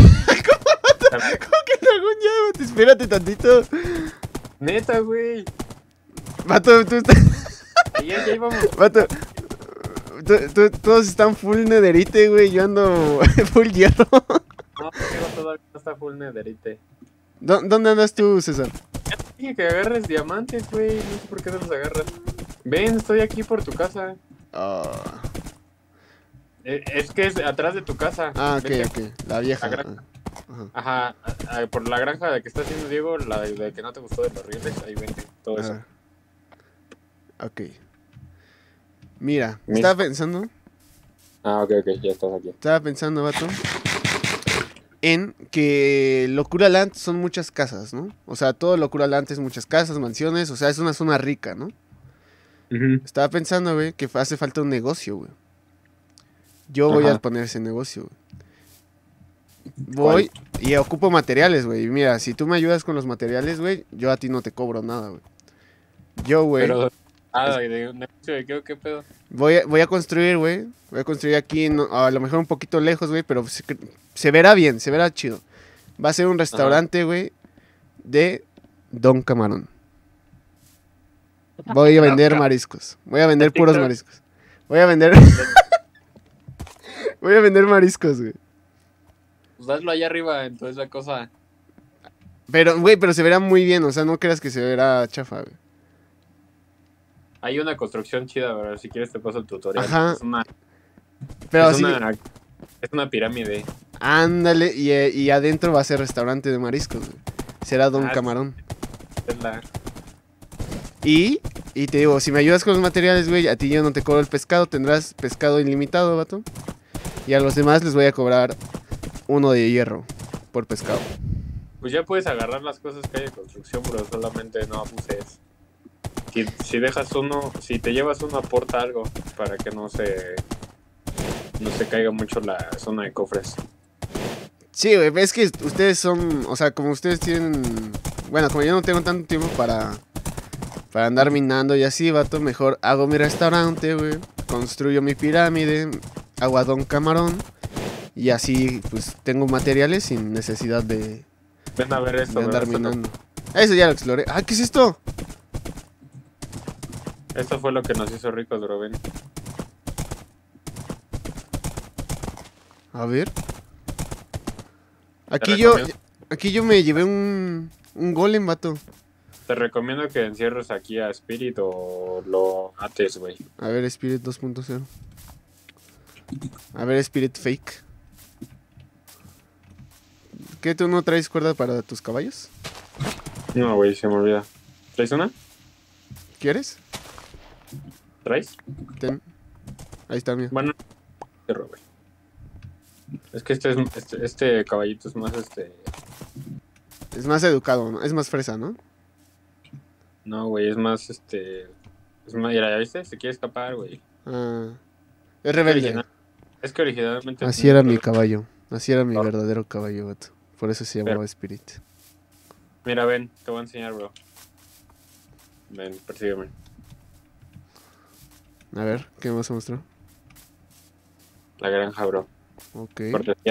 ¿Cómo que dragón ya? Vato? Espérate tantito. Neta, güey. Vato, tú estás... Y ya, ya íbamos. Vato... tú- tú- todos están full nederite, güey. Yo ando full hierro. No, pero todavía no está full netherite. ¿Dó- ¿Dónde andas tú, César? Dije que agarres diamantes, güey. No sé por qué no los agarras. Ven, estoy aquí por tu casa. Ah, Eh, Es que es atrás de tu casa. ah, ok, Vente. ok. La vieja. La gran- Ajá. Ajá, a- a- por la granja de que está haciendo Diego, la de, de que no te gustó de los rieles, ahí vente, todo eso. Ah. Ok. Mira, Mira. estaba pensando, Ah, ok, ok, ya estás aquí. estaba pensando, vato, en que Locura Land son muchas casas, ¿no? O sea, todo Locura Land es muchas casas, mansiones, o sea, es una zona rica, ¿no? Estaba pensando, güey, que hace falta un negocio, güey. Yo voy Ajá. a poner ese negocio, güey. Voy y ocupo materiales, güey. Y mira, si tú me ayudas con los materiales, güey, yo a ti no te cobro nada, güey. Yo, güey, Pero, ah, de un negocio de qué, qué pedo. voy a, voy a construir, güey. Voy a construir aquí, no- a lo mejor un poquito lejos, güey, pero se, se verá bien, se verá chido. Va a ser un restaurante, güey, de Don Camarón. Voy a vender mariscos. Voy a vender puros mariscos. Voy a vender... Voy a vender mariscos, güey. Pues hazlo allá arriba, entonces la cosa. Pero, güey, pero se verá muy bien, o sea, no creas que se verá chafa, güey. Hay una construcción chida, ¿verdad? Si quieres te paso el tutorial. Ajá. Es una, Pero es sí, una, es una pirámide. ándale, y, eh, y adentro va a ser restaurante de mariscos, güey. Será Don Ah, Camarón. Es la... Y, y te digo, si me ayudas con los materiales, güey, a ti yo no te cobro el pescado, tendrás pescado ilimitado, vato. Y a los demás les voy a cobrar uno de hierro por pescado. Pues ya puedes agarrar las cosas que hay de construcción, bro. Solamente no abuses. Si, si dejas uno, si te llevas uno, aporta algo para que no se no se caiga mucho la zona de cofres. Sí, güey, es que ustedes son, o sea, como ustedes tienen, bueno, como yo no tengo tanto tiempo para para andar minando y así, vato, mejor hago mi restaurante, güey, construyo mi pirámide, aguadón camarón y así, pues, tengo materiales sin necesidad de, Ven a ver esto, de andar bro, esto, minando. Eso ya lo exploré. Ah, ¿qué es esto? esto fue lo que nos hizo ricos, bro. Ven. A ver. Te Aquí yo, recomiendo, aquí yo me llevé un, un golem, vato. te recomiendo que encierres aquí a Spirit o lo ates, güey. A ver, Spirit dos punto cero. A ver, Spirit Fake. ¿Qué, tú no traes cuerda para tus caballos? No, güey, se me olvida. ¿Traes una? ¿Quieres? ¿Traes? Ten. Ahí está, mío. Bueno, cierro, güey. Es que este, es, este, este caballito es más este. Es más educado, ¿no? Es más fresa, ¿no? No, güey, es más este. Es más, mira, ¿ya viste? Se quiere escapar, güey. Ah, es rebelde. Original- Es que originalmente. Así era mi caballo. Así era mi verdadero caballo, vato. Por eso se llamaba Pero- Spirit. Mira, ven, te voy a enseñar, bro. Ven, persígueme. A ver, ¿qué me vas a mostrar? La granja, bro. Ok. Cortesía.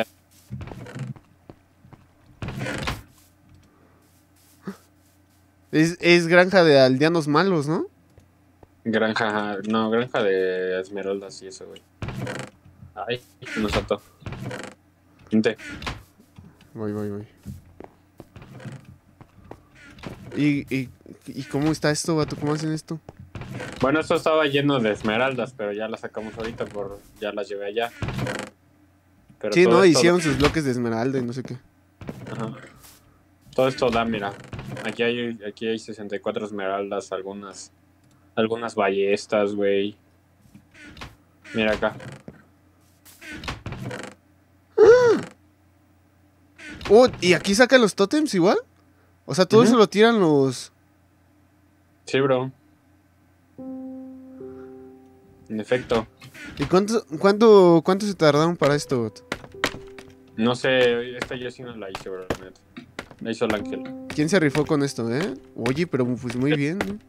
Es, es granja de aldeanos malos, ¿no? Granja, no, granja de esmeraldas y eso, güey. Ay, nos saltó. Vente. Voy, voy, voy. ¿Y, y, ¿Y cómo está esto, vato? ¿Cómo hacen esto? Bueno, esto estaba lleno de esmeraldas, pero ya las sacamos ahorita, por ya las llevé allá. Pero Sí, todo ¿no? esto- Hicieron sus bloques de esmeralda y no sé qué. Ajá. Todo esto da, mira. Aquí hay, aquí hay sesenta y cuatro esmeraldas, algunas, algunas ballestas, güey. Mira acá. Oh, ¿y aquí sacan los tótems igual? O sea, todo Ujú. eso lo tiran los... Sí, bro. En efecto. ¿Y cuánto, cuánto, cuánto se tardaron para esto, vato? No sé, esta yo sí no la hice, bro. la neta. La hizo el ángel. ¿Quién se rifó con esto, eh? Oye, pero pues muy bien, ¿no?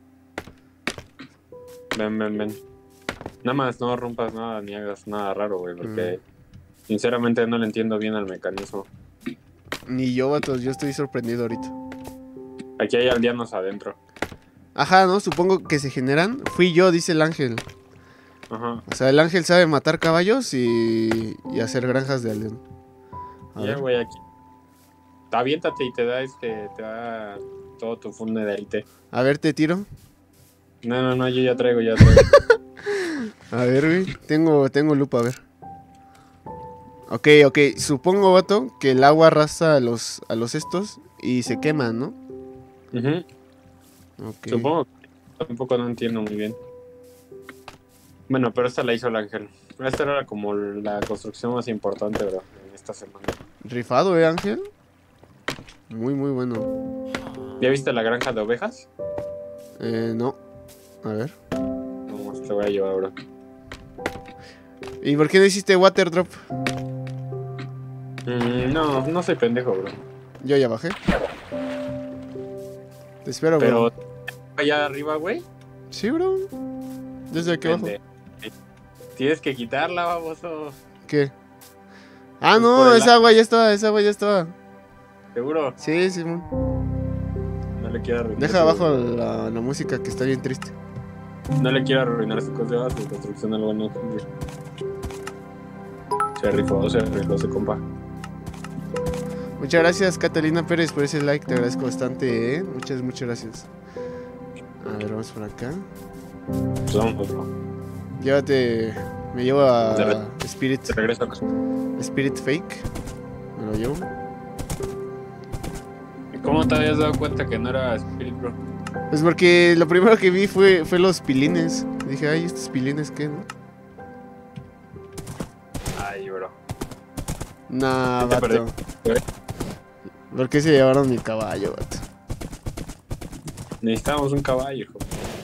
Ven, ven, ven. Nada más, no rompas nada ni hagas nada raro, güey, porque sinceramente no le entiendo bien al mecanismo. Ni yo, vato, yo estoy sorprendido ahorita. Aquí hay aldeanos adentro. Ajá, ¿no? Supongo que se generan. Fui yo, dice el ángel. Ajá. O sea, el ángel sabe matar caballos y, y hacer granjas de aldeón. A Ya, ver. güey, aquí. Aviéntate y te da este, te da todo tu funde de élite. A ver, te tiro. No, no, no, yo ya traigo, ya traigo. A ver, güey. Tengo, tengo lupa, a ver. Ok, ok. Supongo, vato, que el agua arrasa a los, a los estos y se queman, ¿no? Ujú. Ok. Supongo que tampoco no entiendo muy bien. Bueno, pero esta la hizo el ángel. Esta era como la construcción más importante, bro, en esta semana. Rifado, ¿eh, Ángel? Muy, muy bueno. ¿Ya viste la granja de ovejas? Eh, no. A ver. Vamos, te voy a llevar, bro. ¿Y por qué no hiciste water drop? Mm, no, no soy pendejo, bro. Yo ya bajé. Te espero, Pero bro. allá arriba, güey. Sí, bro. Desde aquí abajo. Pende- Tienes que quitarla, baboso. ¿Qué? Ah, Pues no, por el esa agua ya estaba, esa agua ya estaba. Seguro. Sí, sí, man. No le quiero arruinar. Deja su- abajo la, la música que está bien triste. No le quiero arruinar su cosa, su construcción al bueno. Se rifó, se rifó, se compa. Muchas gracias, Catalina Pérez, por ese like. Te agradezco bastante, ¿eh? Muchas, muchas gracias. A ver, vamos por acá. Pues vamos, bro. Llévate. Me llevo De a re- Spirit, Te regreso acá. Spirit Fake. Me lo llevo. ¿Cómo te habías dado cuenta que no era Spirit, bro? Pues porque lo primero que vi fue, fue los pilines. Dije, ay, estos pilines, ¿qué, no? Ay, bro. Nah, ¿Qué te vato. perdí? ¿Por qué se llevaron mi caballo, vato? Necesitamos un caballo, hijo.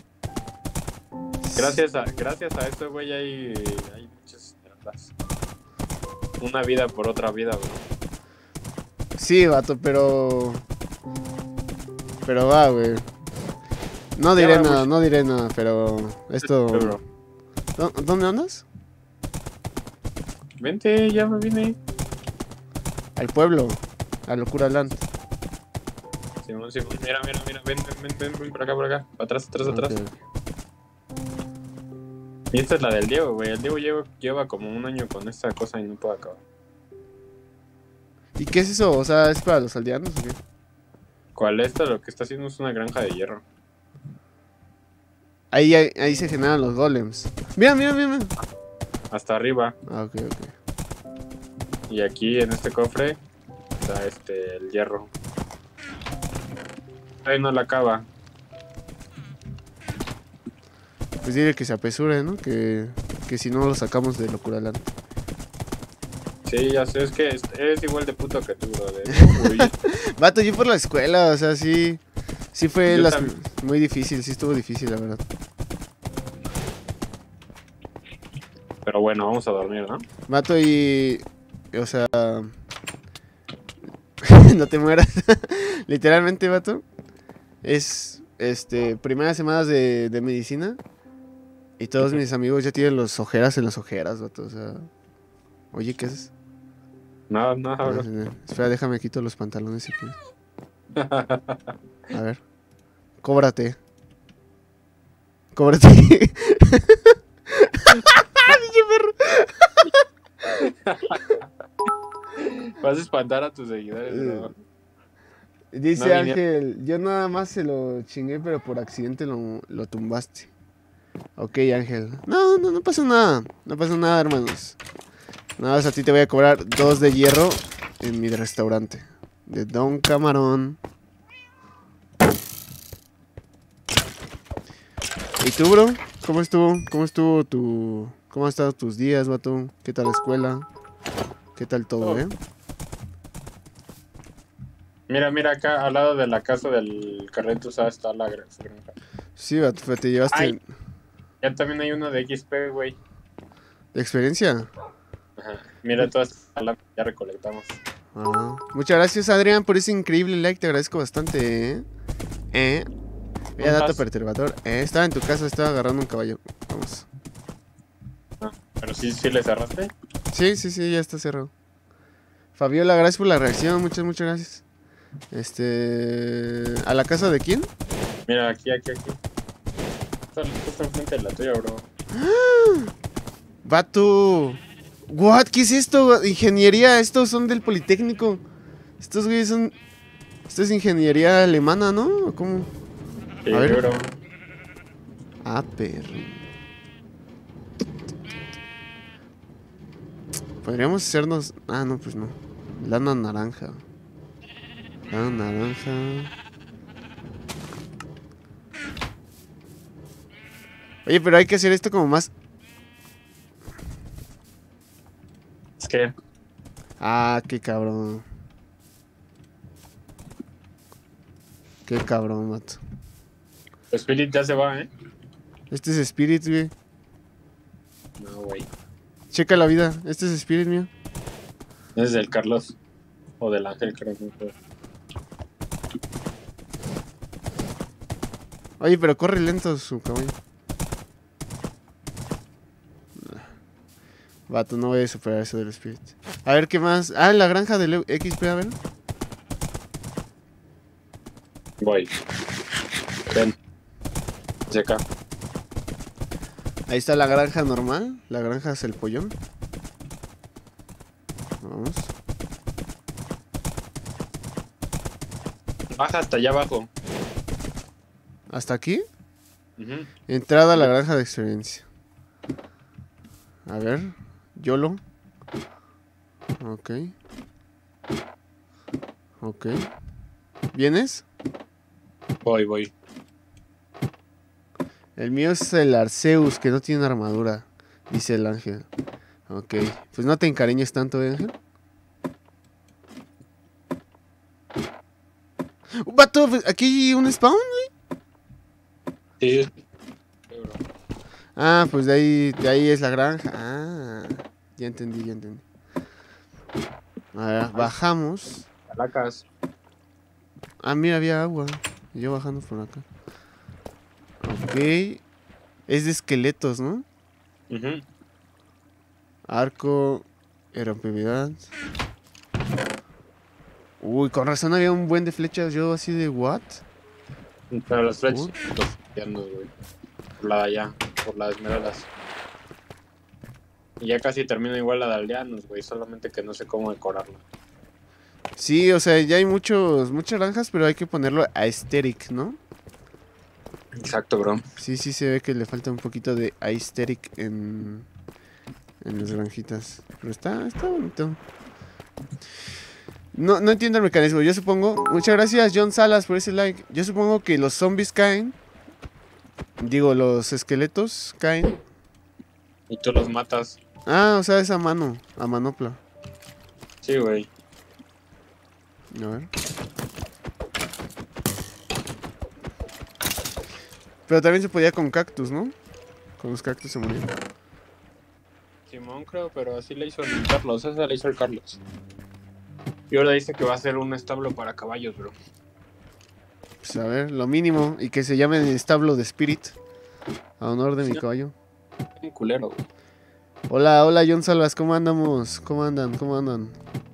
Gracias a, gracias a esto, güey, hay, hay muchas trampas. Una vida por otra vida, güey. Sí, vato, pero... Pero va, güey. No diré Ya, nada, güey. no diré nada, pero... Esto... Pero, ¿Dó- ¿Dónde andas? vente, ya me vine. Al pueblo. A Locura Land. Simón, Simón, mira, mira, mira, ven, ven, ven, ven, ven, por acá, por acá. Atrás, atrás, atrás. Ok. Y esta es la del Diego, güey. El Diego lleva, lleva como un año con esta cosa y no puede acabar. ¿Y qué es eso? O sea, ¿es para los aldeanos o qué? ¿Cuál esta? Lo que está haciendo es una granja de hierro. Ahí, ahí, ahí se generan los golems. Mira, mira, mira, mira. Hasta arriba. Ah, ok, ok. Y aquí en este cofre está este el hierro. Ahí no la acaba. Pues dile que se apresure, ¿no? Que, que si no lo sacamos de Locura Land. Sí, ya sé, es que es, es igual de puto que tú, brother. Uy, Vato, yo por la escuela, o sea, sí... Sí fue Yo las- también. muy difícil, sí estuvo difícil, la verdad. Pero bueno, vamos a dormir, ¿no? Vato y... O sea... no te mueras. Literalmente, vato. Es... Este... Primeras semanas de, de medicina. Y todos mis amigos ya tienen los ojeras en las ojeras, vato. O sea... Oye, ¿qué haces? Nada, nada, Ah, bro. sí, no. Espera, déjame quito los pantalones si quieres. A ver. Cóbrate. Cóbrate. Vas a espantar a tus seguidores, bro. Dice No, ni- Ángel, yo nada más se lo chingué, pero por accidente lo, lo tumbaste. Ok, Ángel. No, no, no pasa nada. No pasa nada, hermanos. Nada más a ti te voy a cobrar dos de hierro en mi restaurante. De Don Camarón. ¿Y tú, bro? ¿Cómo estuvo? ¿Cómo estuvo tu... ¿Cómo han estado tus días, vato? ¿Qué tal la escuela? ¿Qué tal todo, Oh. eh? Mira, mira acá al lado de la casa del carrito usado está la gra- su granja. Sí, vato, pero te llevaste Ay. Ya también hay uno de X P, güey. de experiencia. Ajá. Mira, todas estas lámparas ya recolectamos. Ah, muchas gracias, Adrián, por ese increíble like. Te agradezco bastante, ¿eh? ¿Eh? Mira, dato Ajá. perturbador. Eh, estaba en tu casa, estaba agarrando un caballo. Vamos. Ah, pero sí, sí le cerraste. Sí, sí, sí, ya está cerrado. Fabiola, gracias por la reacción. Muchas, muchas gracias. Este... ¿A la casa de quién? Mira, aquí, aquí, aquí. Está justo enfrente de la tuya, bro. Vato. What? ¿Qué es esto? Ingeniería. Estos son del Politécnico. Estos güeyes son... Esto es ingeniería alemana, ¿no? ¿O cómo? Sí, A ver. bro. Ah, perro. Podríamos hacernos... Ah, no, pues no. Lana naranja. Lana naranja. Oye, pero hay que hacer esto como más... Es que Ah, qué cabrón. Qué cabrón, mato. Spirit ya se va, ¿eh? Este es Spirit, güey. No, güey. Checa la vida. Este es Spirit, mío. Ese es del Carlos. O del Ángel, creo que fue. Oye, pero corre lento su caballo. Vato, no voy a superar eso del Spirit. A ver, ¿qué más? Ah, la granja del X P, a ver. Voy. Ven. Hacia acá. Ahí está la granja normal. La granja es el pollón. Vamos. Baja hasta allá abajo. ¿Hasta aquí? Ujú. Entrada a la granja de experiencia. A ver. YOLO. Ok. Ok. ¿Vienes? Voy, voy. El mío es el Arceus, que no tiene armadura. Dice el Ángel. Ok. Pues no te encariñes tanto, ¿eh, Ángel? vato, aquí hay un spawn. Sí. Ah, pues de ahí, de ahí es la granja. Ah, ya entendí, ya entendí. A ver, bajamos. Calacas. Ah, mira, había agua. Y yo bajando por acá. Ok. Es de esqueletos, ¿no? Uh-huh. Arco. Irrompibilidad. Uy, con razón había un buen de flechas. Yo así de, ¿what? Pero los flechas, Uh. los entiendo, güey. Por la de allá, por las esmeraldas. Y ya casi termino igual la de aldeanos, güey. Solamente que no sé cómo decorarla. Sí, o sea, ya hay muchos, muchas granjas, pero hay que ponerlo aesthetic, ¿no? Exacto, bro. Sí, sí se ve que le falta un poquito de aesthetic en, en las granjitas. Pero está, está bonito. No, no entiendo el mecanismo. Yo supongo... Muchas gracias, John Salas, por ese like. Yo supongo que los zombies caen. Digo, los esqueletos caen. Y tú los matas. Ah, o sea, es a mano. A manopla. Sí, güey. A ver. Pero también se podía con cactus, ¿no? Con los cactus se morían. Simón creo, pero así le hizo el Carlos. Esa le hizo el Carlos. Y ahora dice que va a ser un establo para caballos, bro. Pues a ver, lo mínimo. Y que se llame establo de Spirit. A honor de mi caballo. Un culero, güey. Hola, hola John Salas, ¿cómo andamos? ¿Cómo andan? ¿Cómo andan?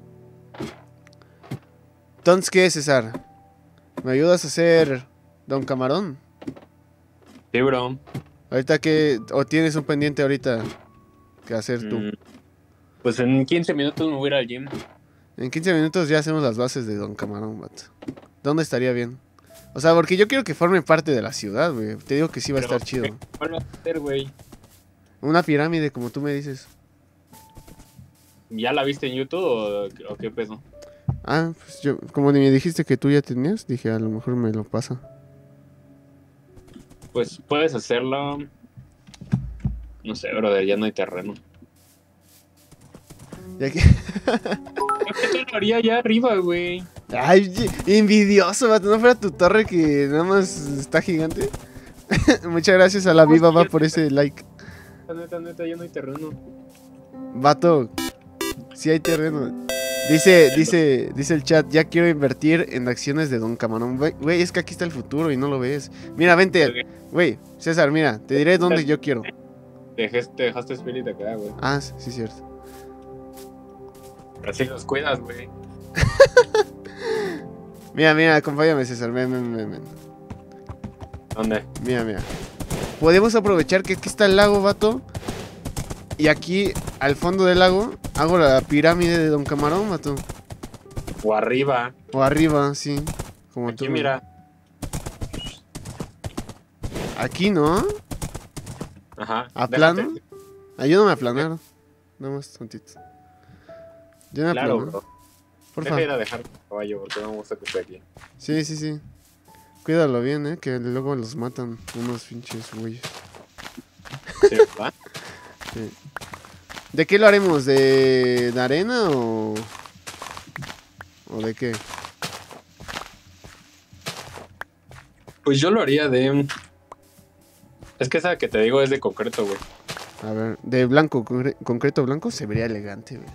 Entonces, ¿qué, César? ¿Me ayudas a hacer Don Camarón? Sí, bro. Ahorita que... ¿O tienes un pendiente ahorita que hacer tú? Mm, pues en quince minutos me voy a ir al gym. En quince minutos ya hacemos las bases de Don Camarón, vato. ¿Dónde estaría bien? O sea, porque yo quiero que forme parte de la ciudad, güey. Te digo que sí va a Pero, estar chido. ¿cuál va a hacer, güey? Una pirámide, como tú me dices. ¿Ya la viste en YouTube o, o qué pedo? Ah, pues yo... Como me dijiste que tú ya tenías, dije, a lo mejor me lo pasa. Pues puedes hacerlo. No sé, brother, ya no hay terreno. Ya que... ¿Qué te lo haría allá arriba, güey? Ay, envidioso, vato. ¿No fuera tu torre que nada más está gigante? Muchas gracias a la Viva va por ese like. Neta, neta, ya no hay terreno. Vato, sí hay terreno. Dice, dice, dice el chat, ya quiero invertir en acciones de Don Camarón. Güey, es que aquí está el futuro y no lo ves. Mira, vente. Güey, César, mira, te diré dónde yo quiero. Dejaste, te dejaste Spirit acá, güey. Ah, sí, cierto. Así los cuidas, güey. Mira, mira, acompáñame, César. Ven, ven, ven, ven. ¿Dónde? Mira, mira. Podemos aprovechar que aquí está el lago, vato. Y aquí, al fondo del lago, hago la pirámide de Don Camarón, vato. O arriba. O arriba, sí. Como Aquí, tú. mira. Aquí, ¿no? Ajá. ¿Aplano? Déjate. Ayúdame a aplanar. Nada más tantito. Yo me Claro, aplano. bro. Porfa. Deja ir a dejar tu caballo porque no me gusta que esté aquí. Sí, sí, sí. Cuídalo bien, eh, que luego los matan unos pinches güeyes. ¿Sí, verdad? Sí. ¿De qué lo haremos? ¿De, ¿De arena o...? ¿O de qué? Pues yo lo haría de... Es que esa que te digo es de concreto, güey. A ver, de blanco, concre- concreto blanco, se vería elegante, güey.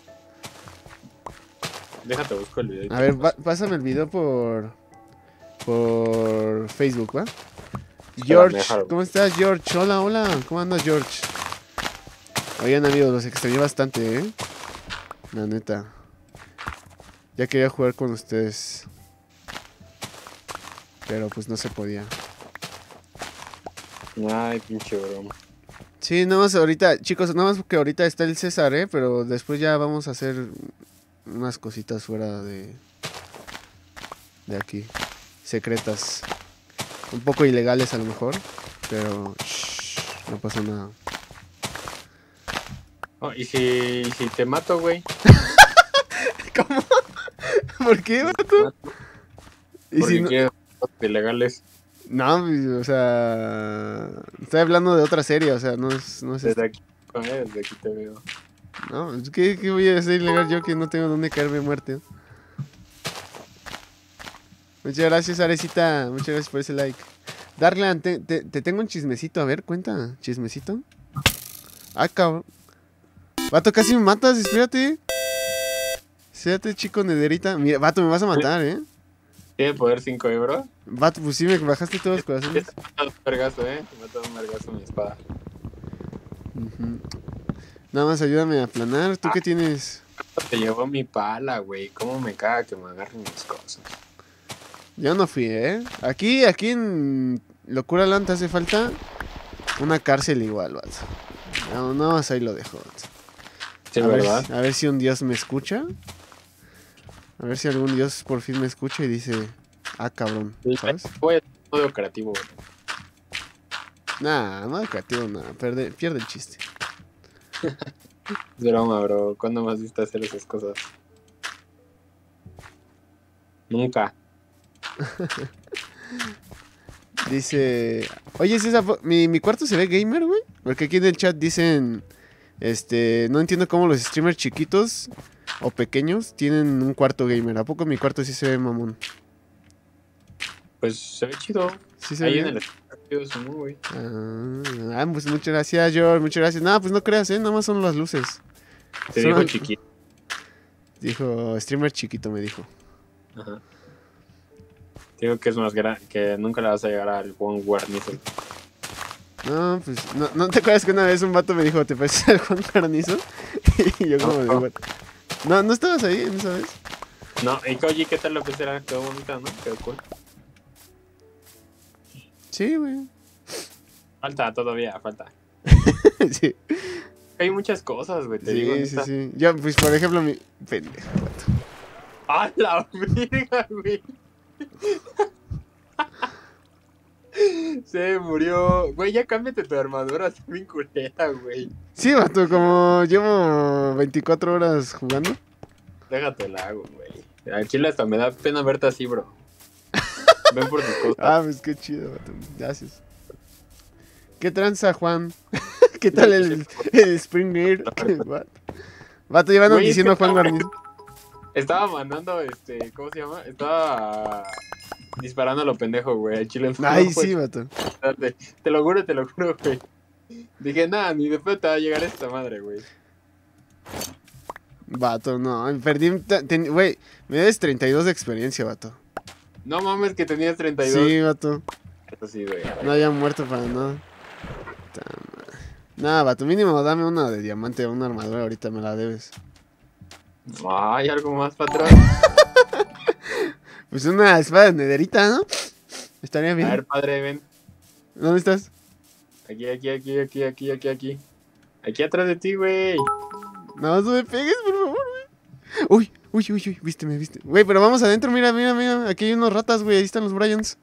Déjate busco el video. A ver, va- pásame el video por... Por Facebook, ¿va? George, déjalo. ¿cómo estás, George? Hola, hola, ¿cómo andas, George? Oigan, amigos, los extrañé bastante, ¿eh? La neta. Ya quería jugar con ustedes. Pero pues no se podía. Ay, pinche broma. Sí, nada más ahorita, chicos, nada más porque ahorita está el César, ¿eh? Pero después ya vamos a hacer unas cositas fuera de... De aquí. Secretas. Un poco ilegales a lo mejor. Pero... Shh, no pasa nada. Oh, ¿y si, si te mato, güey? ¿Cómo? ¿Por qué, vato? ¿Y Porque si no? quieres cosas ilegales. No, o sea... Estoy hablando de otra serie, o sea, no es... No es Desde aquí, eh, desde aquí te veo. No, ¿qué, ¿qué voy a hacer ilegal yo que no tengo dónde caerme muerte? Muchas gracias, Arecita. Muchas gracias por ese like. Darkland, te, te, te tengo un chismecito. A ver, cuenta. ¿Chismecito? Ah, cabrón. Vato, casi me matas. Espérate. Espérate, chico, nederita. Mira, vato, me vas a matar, ¿eh? ¿Tiene poder cinco euros? Vato, pues sí, me bajaste todos los corazones. Me ha matado un vergazo, eh. Me ha matado un vergazo mi espada. Uh-huh. Nada más ayúdame a aplanar. ¿Tú qué tienes? Te llevó mi pala, güey. ¿Cómo me caga que me agarren mis cosas? Yo no fui, ¿eh? Aquí, aquí en Locura Land hace falta una cárcel igual, vato. No, no, ahí lo dejo, vato. Sí, a, ¿verdad? ver, a ver si un dios me escucha. A ver si algún dios por fin me escucha y dice, ah, cabrón, ¿sabes? Voy a hacer un modo creativo, güey. Nah, no es creativo, nada, pierde, pierde el chiste. Es broma, bro. ¿Cuándo más viste hacer esas cosas? Nunca. Dice, oye, ¿es esa fo- mi, mi cuarto se ve gamer, güey? Porque aquí en el chat dicen, este, no entiendo cómo los streamers chiquitos o pequeños tienen un cuarto gamer. ¿A poco mi cuarto sí se ve mamón? Pues se ve chido. Sí se Ahí ve en bien? el estudio su güey. Ah, ah, pues muchas gracias, George, muchas gracias. No, pues no creas, ¿eh? Nada más son las luces. Te Son- dijo chiquito. Dijo, streamer chiquito, me dijo. Ajá. Te digo que es más grande, que nunca le vas a llegar al buen guarnizo. No, pues, no, ¿no te acuerdas que una vez un vato me dijo, ¿te pareces al Juan Carnizo? Y yo como de, No. "What?". No, ¿no estabas ahí en esa vez? No, y que, oye, ¿qué tal la pecera? Quedó bonita, ¿no? Quedó cool. Sí, güey. Falta todavía, falta. Sí, Hay muchas cosas, güey, te digo. sí, sí, neta. sí. Yo, pues, por ejemplo, mi... Pendejo, vato. ¡A la verga, güey! Se murió. Güey, ya cámbiate tu armadura, está bien culera, güey. Sí, vato, como llevo veinticuatro horas jugando. Déjate el hago, güey. Al chile hasta me da pena verte así, bro. Ven por tus cosas. Ah, pues qué chido, vato. Gracias. ¿Qué tranza, Juan? ¿Qué tal el, el Spring Air? What? Vato, llevan Güey, es diciendo que Juan estaba- Guarniz. Estaba mandando, este, ¿cómo se llama? Estaba disparando a lo pendejo, güey. Al chile no Ay, puedes sí, vato. darte. Te lo juro, te lo juro, güey. Dije, nada, ni después te va a llegar esta madre, güey. Vato, no. Perdí. ten- Güey, me debes treinta y dos de experiencia, vato. No mames que tenías treinta y dos. Sí, vato. Eso sí, güey. No había muerto para nada. Ta madre. Nada, vato, mínimo dame una de diamante o una armadura, ahorita me la debes. Ay, algo más, patrón. Pues una espada de nederita, ¿no? Estaría A bien. ver, padre, ven. ¿Dónde estás? Aquí, aquí, aquí, aquí, aquí, aquí, aquí. Aquí atrás de ti, güey. No, no me pegues, por favor, güey. Uy, uy, uy, uy, vísteme, viste. Güey, pero vamos adentro, mira, mira, mira. Aquí hay unos ratas, güey, ahí están los Bryans.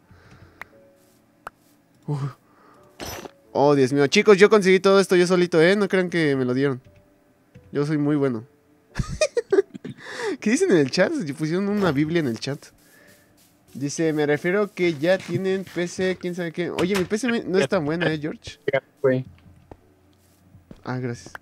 Uf. Oh, Dios mío. Chicos, yo conseguí todo esto yo solito, ¿eh? No crean que me lo dieron. Yo soy muy bueno. ¿Qué dicen en el chat? Pusieron una Biblia en el chat. Dice, me refiero que ya tienen P C, quién sabe qué. Oye, mi P C me- no es tan buena, ¿eh, George? Güey. Ah, gracias.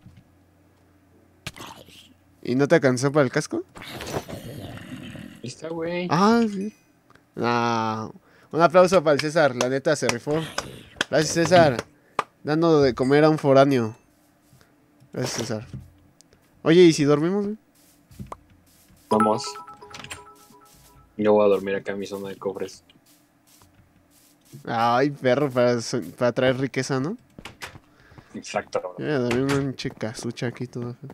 ¿Y no te alcanzó para el casco? Ahí está, güey. Ah, sí. Ah, un aplauso para el César, la neta se rifó. Gracias, César. Dando de comer a un foráneo. Gracias, César. Oye, ¿y si dormimos, güey? Vamos. Yo voy a dormir acá en mi zona de cofres. Ay, perro, para, so- para traer riqueza, ¿no? Exacto. Yo voy a dormir una casucha aquí todo. feo.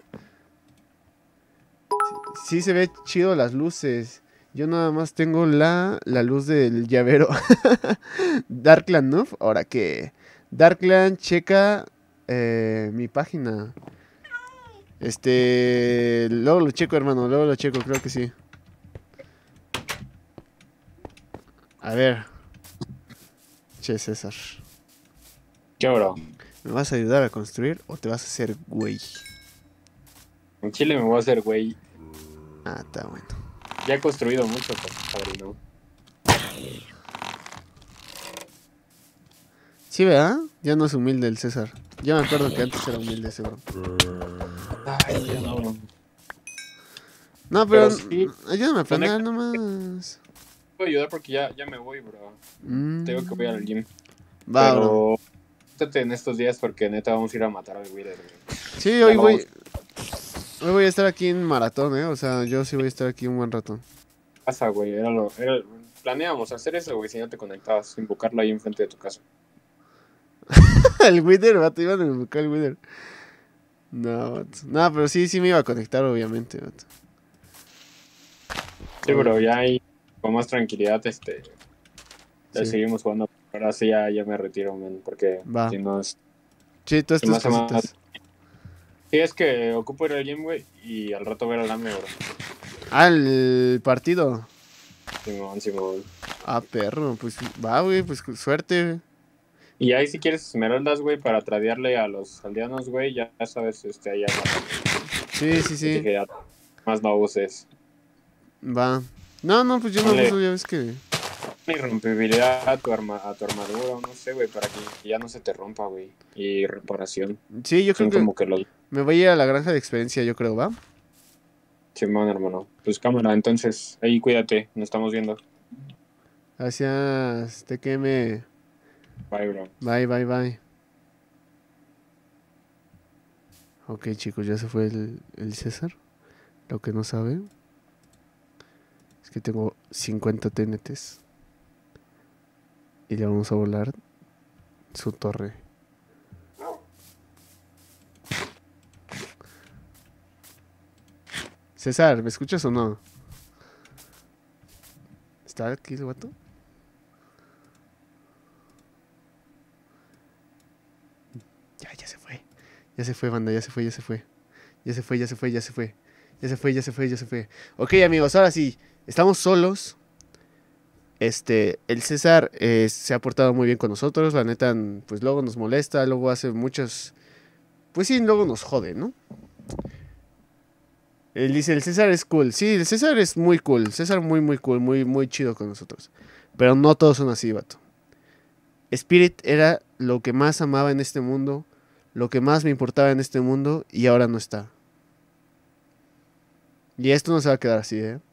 Sí, sí se ve chido las luces. Yo nada más tengo la, la luz del llavero. Darkland, ¿no? Ahora que Darkland checa eh, mi página. Este, luego lo checo, hermano, luego lo checo, creo que sí. A ver. Che, César. ¿Qué, bro? ¿Me vas a ayudar a construir o te vas a hacer güey? En Chile me voy a hacer, güey. Ah, está bueno. Ya he construido mucho, padrino. Sí, ¿verdad? Ya no es humilde el César. Yo me acuerdo que antes era humilde ese bro. Ay, ya no. No, pero, Pero sí. ayúdame a planear Conecta- nomás. puedo ayudar porque ya, ya me voy, bro. Mm. Tengo que voy al gym. Va, bro. Pero quédate en estos días porque neta vamos a ir a matar al Wither, güey. Sí, Ya hoy lo voy. vamos Hoy voy a estar aquí en maratón, ¿eh? O sea, yo sí voy a estar aquí un buen rato. a casa, güey. Era lo, era, planeábamos hacer eso, güey, si no te conectabas, invocarlo ahí enfrente de tu casa. El Wither, vato, iban a buscar el Wither. No, vato. No, pero sí, sí me iba a conectar, obviamente, vato. Sí, bro, ya hay con más tranquilidad, este, ya Sí. seguimos jugando. Ahora sí ya, ya me retiro, man, porque Va. si no es... Sí, todas Se me estas hace más- cositas. Sí, es que ocupo ir al gym, güey, y al rato ver al AME, bro. Ah, el partido. Simón, Simón. Ah, perro, pues va, güey, pues suerte, güey. Y ahí si quieres esmeraldas, güey, para tradearle a los aldeanos, güey, ya sabes, este, ahí más. Sí, sí, sí. Dije, ya, más no uses. Va. No, no, pues yo no Ponle- uso, ya ves que. Y rompibilidad a tu, arma, a tu armadura, no sé, güey, para que ya no se te rompa, güey. Y reparación. Sí, yo creo Son que como que los... me voy a ir a la granja de experiencia, yo creo, ¿va? Simón, hermano. Pues cámara, entonces, ahí cuídate, nos estamos viendo. Gracias, te queme. Bye, bro. Bye, bye, bye. Ok, chicos, ya se fue el, el César. Lo que no sabe es que tengo cincuenta T N Ts. Y le vamos a volar su torre. César, ¿me escuchas o no? ¿Está aquí el vato? Ya, ya se fue. Ya se fue, banda, ya se fue, ya se fue. Ya se fue, ya se fue, ya se fue. Ya se fue, ya se fue, ya se fue. Ok, amigos, ahora sí. Estamos solos. Este, el César eh, se ha portado muy bien con nosotros. La neta, pues luego nos molesta, luego hace muchas... Pues sí, luego nos jode, ¿no? Él dice, el César es cool. Sí, el César es muy cool. César muy, muy cool, muy, muy chido con nosotros. Pero no todos son así, vato. Spirit era lo que más amaba en este mundo, lo que más me importaba en este mundo, y ahora no está. Y esto no se va a quedar así, ¿eh?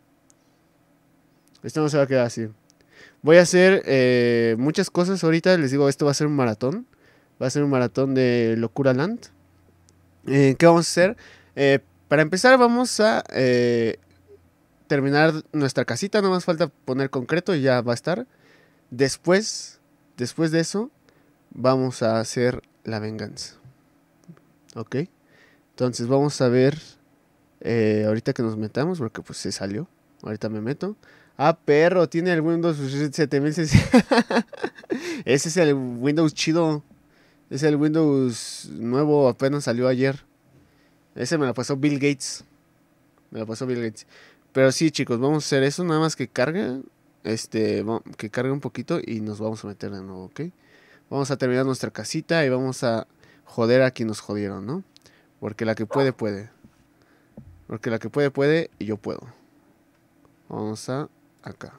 Esto no se va a quedar así. Voy a hacer eh, muchas cosas ahorita. Les digo, esto va a ser un maratón. Va a ser un maratón de Locura Land. Eh, ¿Qué vamos a hacer? Eh, para empezar vamos a eh, terminar nuestra casita. No más falta poner concreto y ya va a estar. Después, después de eso, vamos a hacer la venganza. ¿Ok? Entonces vamos a ver... Eh, ahorita que nos metamos, porque pues se salió. Ahorita me meto. Ah, perro, tiene el Windows siete mil seiscientos. Ese es el Windows chido. Es el Windows nuevo, apenas salió ayer. Ese me lo pasó Bill Gates. Me lo pasó Bill Gates. Pero sí, chicos, vamos a hacer eso. Nada más que cargue. Este, que cargue un poquito y nos vamos a meter de nuevo, ¿ok? Vamos a terminar nuestra casita y vamos a joder a quien nos jodieron, ¿no? Porque la que puede, puede. Porque la que puede, puede y yo puedo. Vamos a acá.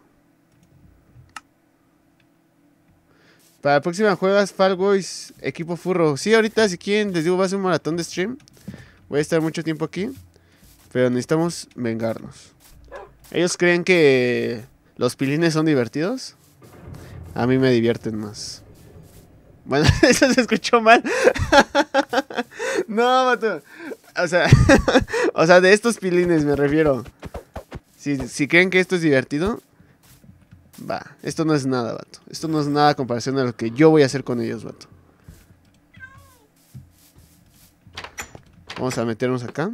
Para la próxima juegas Fall Guys, equipo furro. Sí, ahorita si quieren, les digo, va a ser un maratón de stream. Voy a estar mucho tiempo aquí. Pero necesitamos vengarnos. ¿Ellos creen que los pilines son divertidos? A mí me divierten más. Bueno, eso se escuchó mal. No, mato. O sea, o sea, de estos pilines me refiero. Si, si creen que esto es divertido, va, esto no es nada, vato. Esto no es nada a comparación a lo que yo voy a hacer con ellos, vato. Vamos a meternos acá.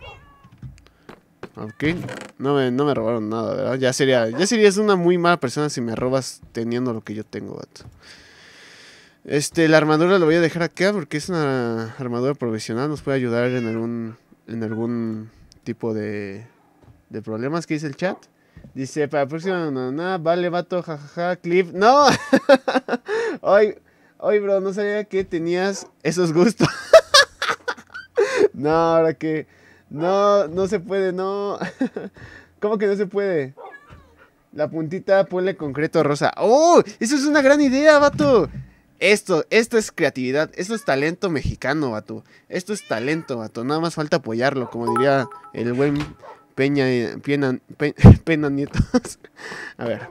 Ok, no me, no me robaron nada, ¿verdad? Ya sería, ya serías una muy mala persona si me robas teniendo lo que yo tengo, vato. Este, la armadura la voy a dejar acá porque es una armadura profesional. Nos puede ayudar en algún, en algún tipo de, de problemas. ¿Qué dice el chat? Dice, para la próxima, no, no, vale, vato, jajaja, clip. ¡No! Hoy, hoy, bro, no sabía que tenías esos gustos. No, ahora que... No, no se puede, no. ¿Cómo que no se puede? La puntita ponle concreto rosa. ¡Oh! Eso es una gran idea, vato. Esto, esto es creatividad. Esto es talento mexicano, vato. Esto es talento, vato. Nada más falta apoyarlo, como diría el buen Peña, Peña, Pe, Pena Nietos. A ver.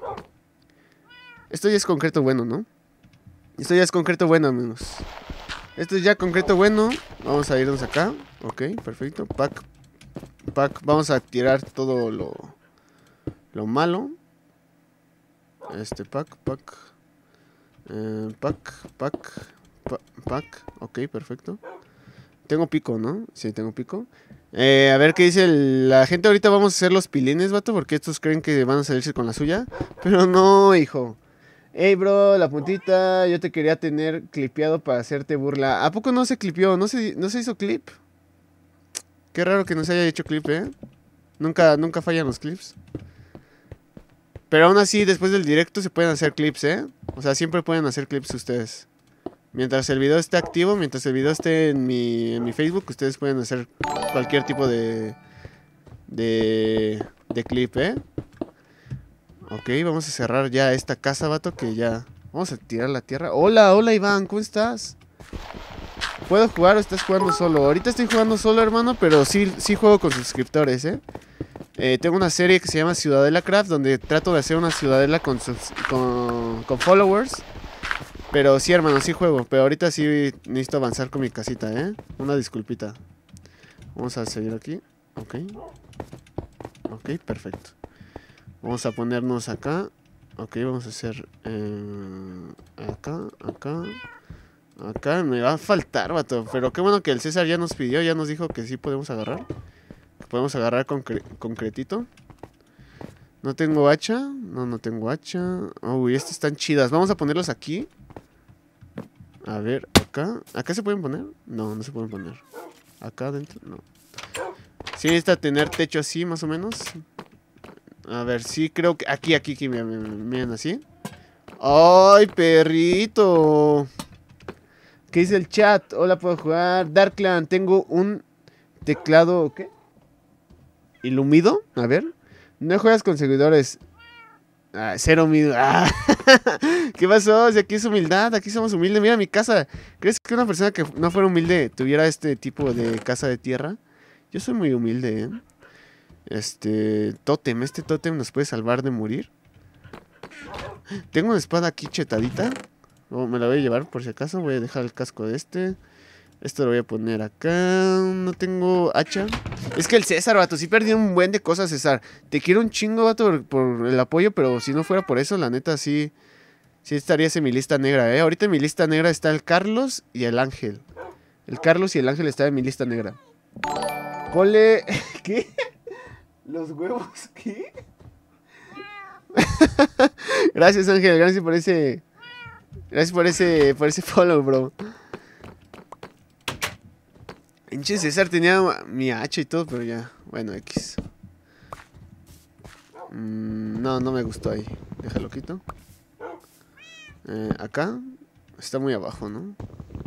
Esto ya es concreto bueno, ¿no? Esto ya es concreto bueno, amigos. Esto es ya concreto bueno. Vamos a irnos acá. Ok, perfecto. Pack. Pack. Vamos a tirar todo lo, lo malo. Este, pack, pack. Eh, pack, pack. Pa, pack. Ok, perfecto. Tengo pico, ¿no? Sí, tengo pico. Eh, a ver qué dice el, la gente. Ahorita vamos a hacer los pilines, vato, porque estos creen que van a salirse con la suya. Pero no, hijo. Hey, bro, la puntita. Yo te quería tener clipeado para hacerte burla. ¿A poco no se clipeó? ¿No se, no se hizo clip? Qué raro que no se haya hecho clip, ¿eh? Nunca, nunca fallan los clips. Pero aún así, después del directo se pueden hacer clips, ¿eh? O sea, siempre pueden hacer clips ustedes. Mientras el video esté activo, mientras el video esté en mi, en mi Facebook, ustedes pueden hacer cualquier tipo de, de, de clip, ¿eh? Ok, vamos a cerrar ya esta casa, vato, que ya... Vamos a tirar la tierra. Hola, hola, Iván, ¿cómo estás? ¿Puedo jugar o estás jugando solo? Ahorita estoy jugando solo, hermano, pero sí, sí juego con suscriptores, ¿eh? Eh, tengo una serie que se llama Ciudadela Craft, donde trato de hacer una ciudadela con, sus, con, con followers. Pero sí, hermano, sí juego. Pero ahorita sí necesito avanzar con mi casita, ¿eh? Una disculpita. Vamos a seguir aquí. Ok. Ok, perfecto. Vamos a ponernos acá. Ok, vamos a hacer... Eh, acá, acá... Acá me va a faltar, vato. Pero qué bueno que el César ya nos pidió, ya nos dijo que sí podemos agarrar. Que podemos agarrar concre concretito. No tengo hacha. No, no tengo hacha. Uy, estas están chidas. Vamos a ponerlos aquí. A ver, acá. ¿Acá se pueden poner? No, no se pueden poner. Acá adentro, no. Sí, necesita tener techo así, más o menos. A ver, sí, creo que... Aquí, aquí, aquí, miren, miren así. ¡Ay, perrito! ¿Qué dice el chat? Hola, ¿puedo jugar? Darkland, tengo un teclado... ¿Qué? ¿Ilumido? A ver. No juegas con seguidores. Ah, cero humildad. Ah, ¿qué pasó? Si aquí es humildad, aquí somos humildes. Mira mi casa. ¿Crees que una persona que no fuera humilde tuviera este tipo de casa de tierra? Yo soy muy humilde, ¿eh? Este... Tótem. Este tótem nos puede salvar de morir. Tengo una espada aquí chetadita. Oh, me la voy a llevar por si acaso. Voy a dejar el casco de este. Esto lo voy a poner acá. No tengo hacha. Es que el César, vato, sí perdí un buen de cosas, César. Te quiero un chingo, vato, por, por el apoyo. Pero si no fuera por eso, la neta, sí... Sí estarías en mi lista negra, ¿eh? Ahorita en mi lista negra está el Carlos y el Ángel. El Carlos y el Ángel están en mi lista negra. Ponle... ¿Qué? ¿Los huevos? ¿Qué? Gracias, Ángel. Gracias por ese... Gracias por ese... Por ese follow, bro. Pinche César tenía mi hacha y todo, pero ya... Bueno, X. Mm, no, no me gustó ahí. Déjalo quito. Eh, acá. Está muy abajo, ¿no?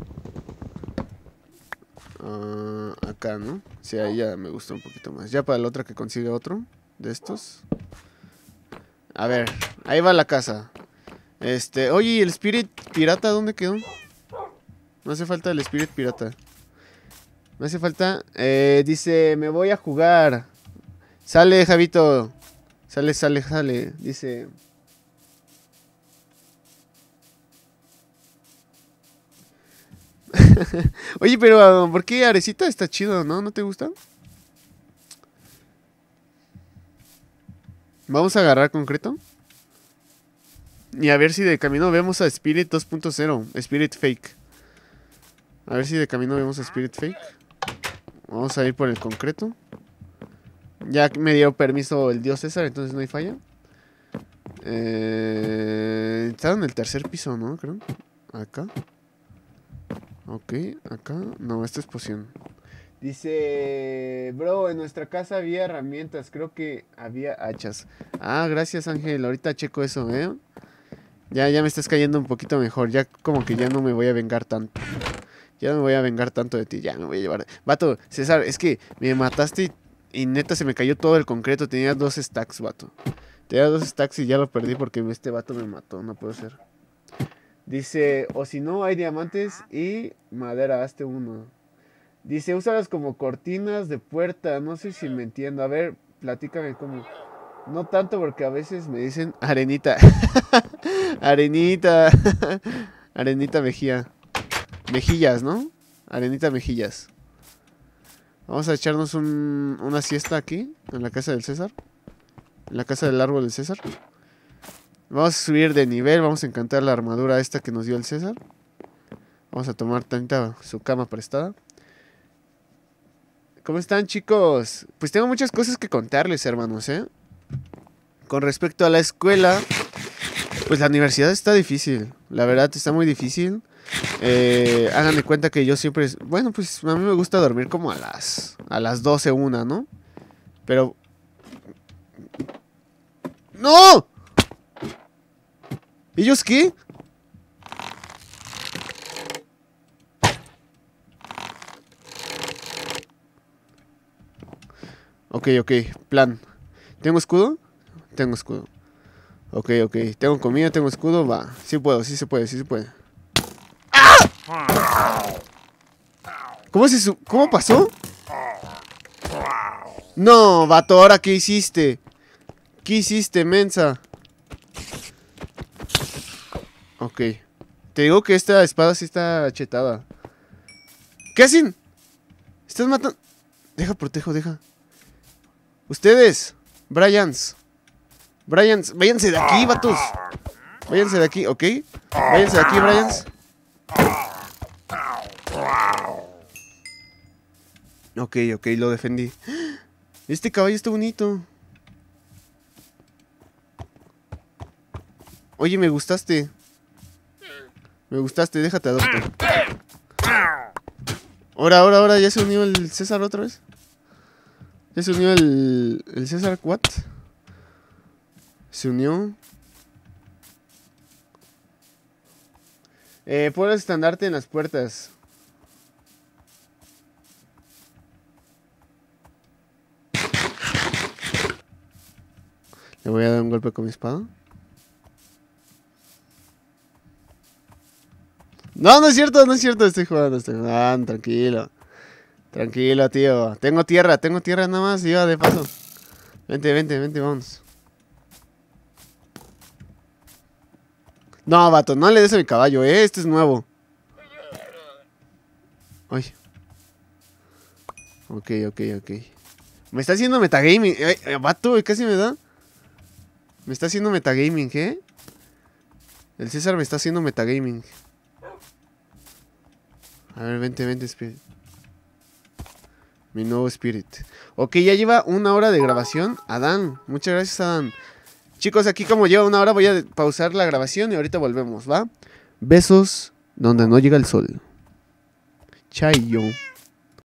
Uh, acá, ¿no? Sí, ahí ya me gusta un poquito más. Ya para la otra que consiga otro de estos. A ver, ahí va la casa. Este, oye, ¿y el Spirit Pirata dónde quedó? No hace falta el Spirit Pirata. No hace falta. Eh, dice, me voy a jugar. Sale, Javito. Sale, sale, sale. Dice... Oye, pero ¿por qué Arecita está chido, no? ¿No te gusta? Vamos a agarrar concreto. Y a ver si de camino vemos a Spirit dos punto cero. Spirit Fake. A ver si de camino vemos a Spirit Fake. Vamos a ir por el concreto. Ya me dio permiso el dios César, entonces no hay falla. Eh, está en el tercer piso, ¿no? Creo. Acá. Ok, acá. No, esta es poción. Dice, bro, en nuestra casa había herramientas. Creo que había hachas. Ah, gracias, Ángel. Ahorita checo eso, ¿eh? Ya, ya me estás cayendo un poquito mejor. Ya como que ya no me voy a vengar tanto. Ya no me voy a vengar tanto de ti. Ya me voy a llevar. Vato, César, es que me mataste y, y neta se me cayó todo el concreto. Tenía dos stacks, vato. Tenía dos stacks y ya lo perdí porque este vato me mató. No puede ser. Dice, o si no, hay diamantes y madera, hazte uno. Dice, úsalas como cortinas de puerta. No sé si me entiendo. A ver, platícame cómo. No tanto porque a veces me dicen Arenita. Arenita. Arenita Mejía. Mejillas, ¿no? Arenita Mejillas. Vamos a echarnos un, una siesta aquí, en la casa del César. En la casa del árbol del César. Vamos a subir de nivel, vamos a encantar la armadura esta que nos dio el César. Vamos a tomar tanta su cama prestada. ¿Cómo están, chicos? Pues tengo muchas cosas que contarles, hermanos, ¿eh? Con respecto a la escuela, pues la universidad está difícil. La verdad, está muy difícil. Eh, hagan de cuenta que yo siempre... Bueno, pues a mí me gusta dormir como a las... A las doce, una, ¿no? Pero... ¡No! ¿Ellos qué? Ok, ok, plan. ¿Tengo escudo? Tengo escudo. Ok, ok. Tengo comida, tengo escudo, va. Sí puedo, sí se puede, sí se puede. ¡Ah! ¿Cómo se su... ¿Cómo pasó? No, vato, ¿ahora qué hiciste? ¿Qué hiciste, mensa? Ok. Te digo que esta espada sí está chetada. ¿Qué hacen? ¿Estás matando? Deja, protejo, deja. Ustedes, Bryans. Bryans, váyanse de aquí, vatos. Váyanse de aquí, ¿ok? Váyanse de aquí, Bryans. Ok, ok, lo defendí. Este caballo está bonito. Oye, me gustaste. Me gustaste, déjate adopto. Ahora, ahora, ahora, ¿ya se unió el César otra vez? ¿Ya se unió el, el César? ¿What? Se unió. Eh, puedo estandarte en las puertas. Le voy a dar un golpe con mi espada. No, no es cierto, no es cierto. Estoy jugando, estoy jugando. Tranquilo. Tranquilo, tío. Tengo tierra, tengo tierra nada más. Iba de paso. Vente, vente, vente, vamos. No, vato, no le des a mi caballo, eh. Este es nuevo. Ay. Ok, ok, ok. Me está haciendo metagaming. Eh, eh, vato, casi me da. Me está haciendo metagaming, ¿eh? El César me está haciendo metagaming. A ver, vente, vente, Spirit. Mi nuevo Spirit. Ok, ya lleva una hora de grabación. Adán, muchas gracias, Adán. Chicos, aquí como lleva una hora voy a pausar la grabación y ahorita volvemos, ¿va? Besos donde no llega el sol. Chayo.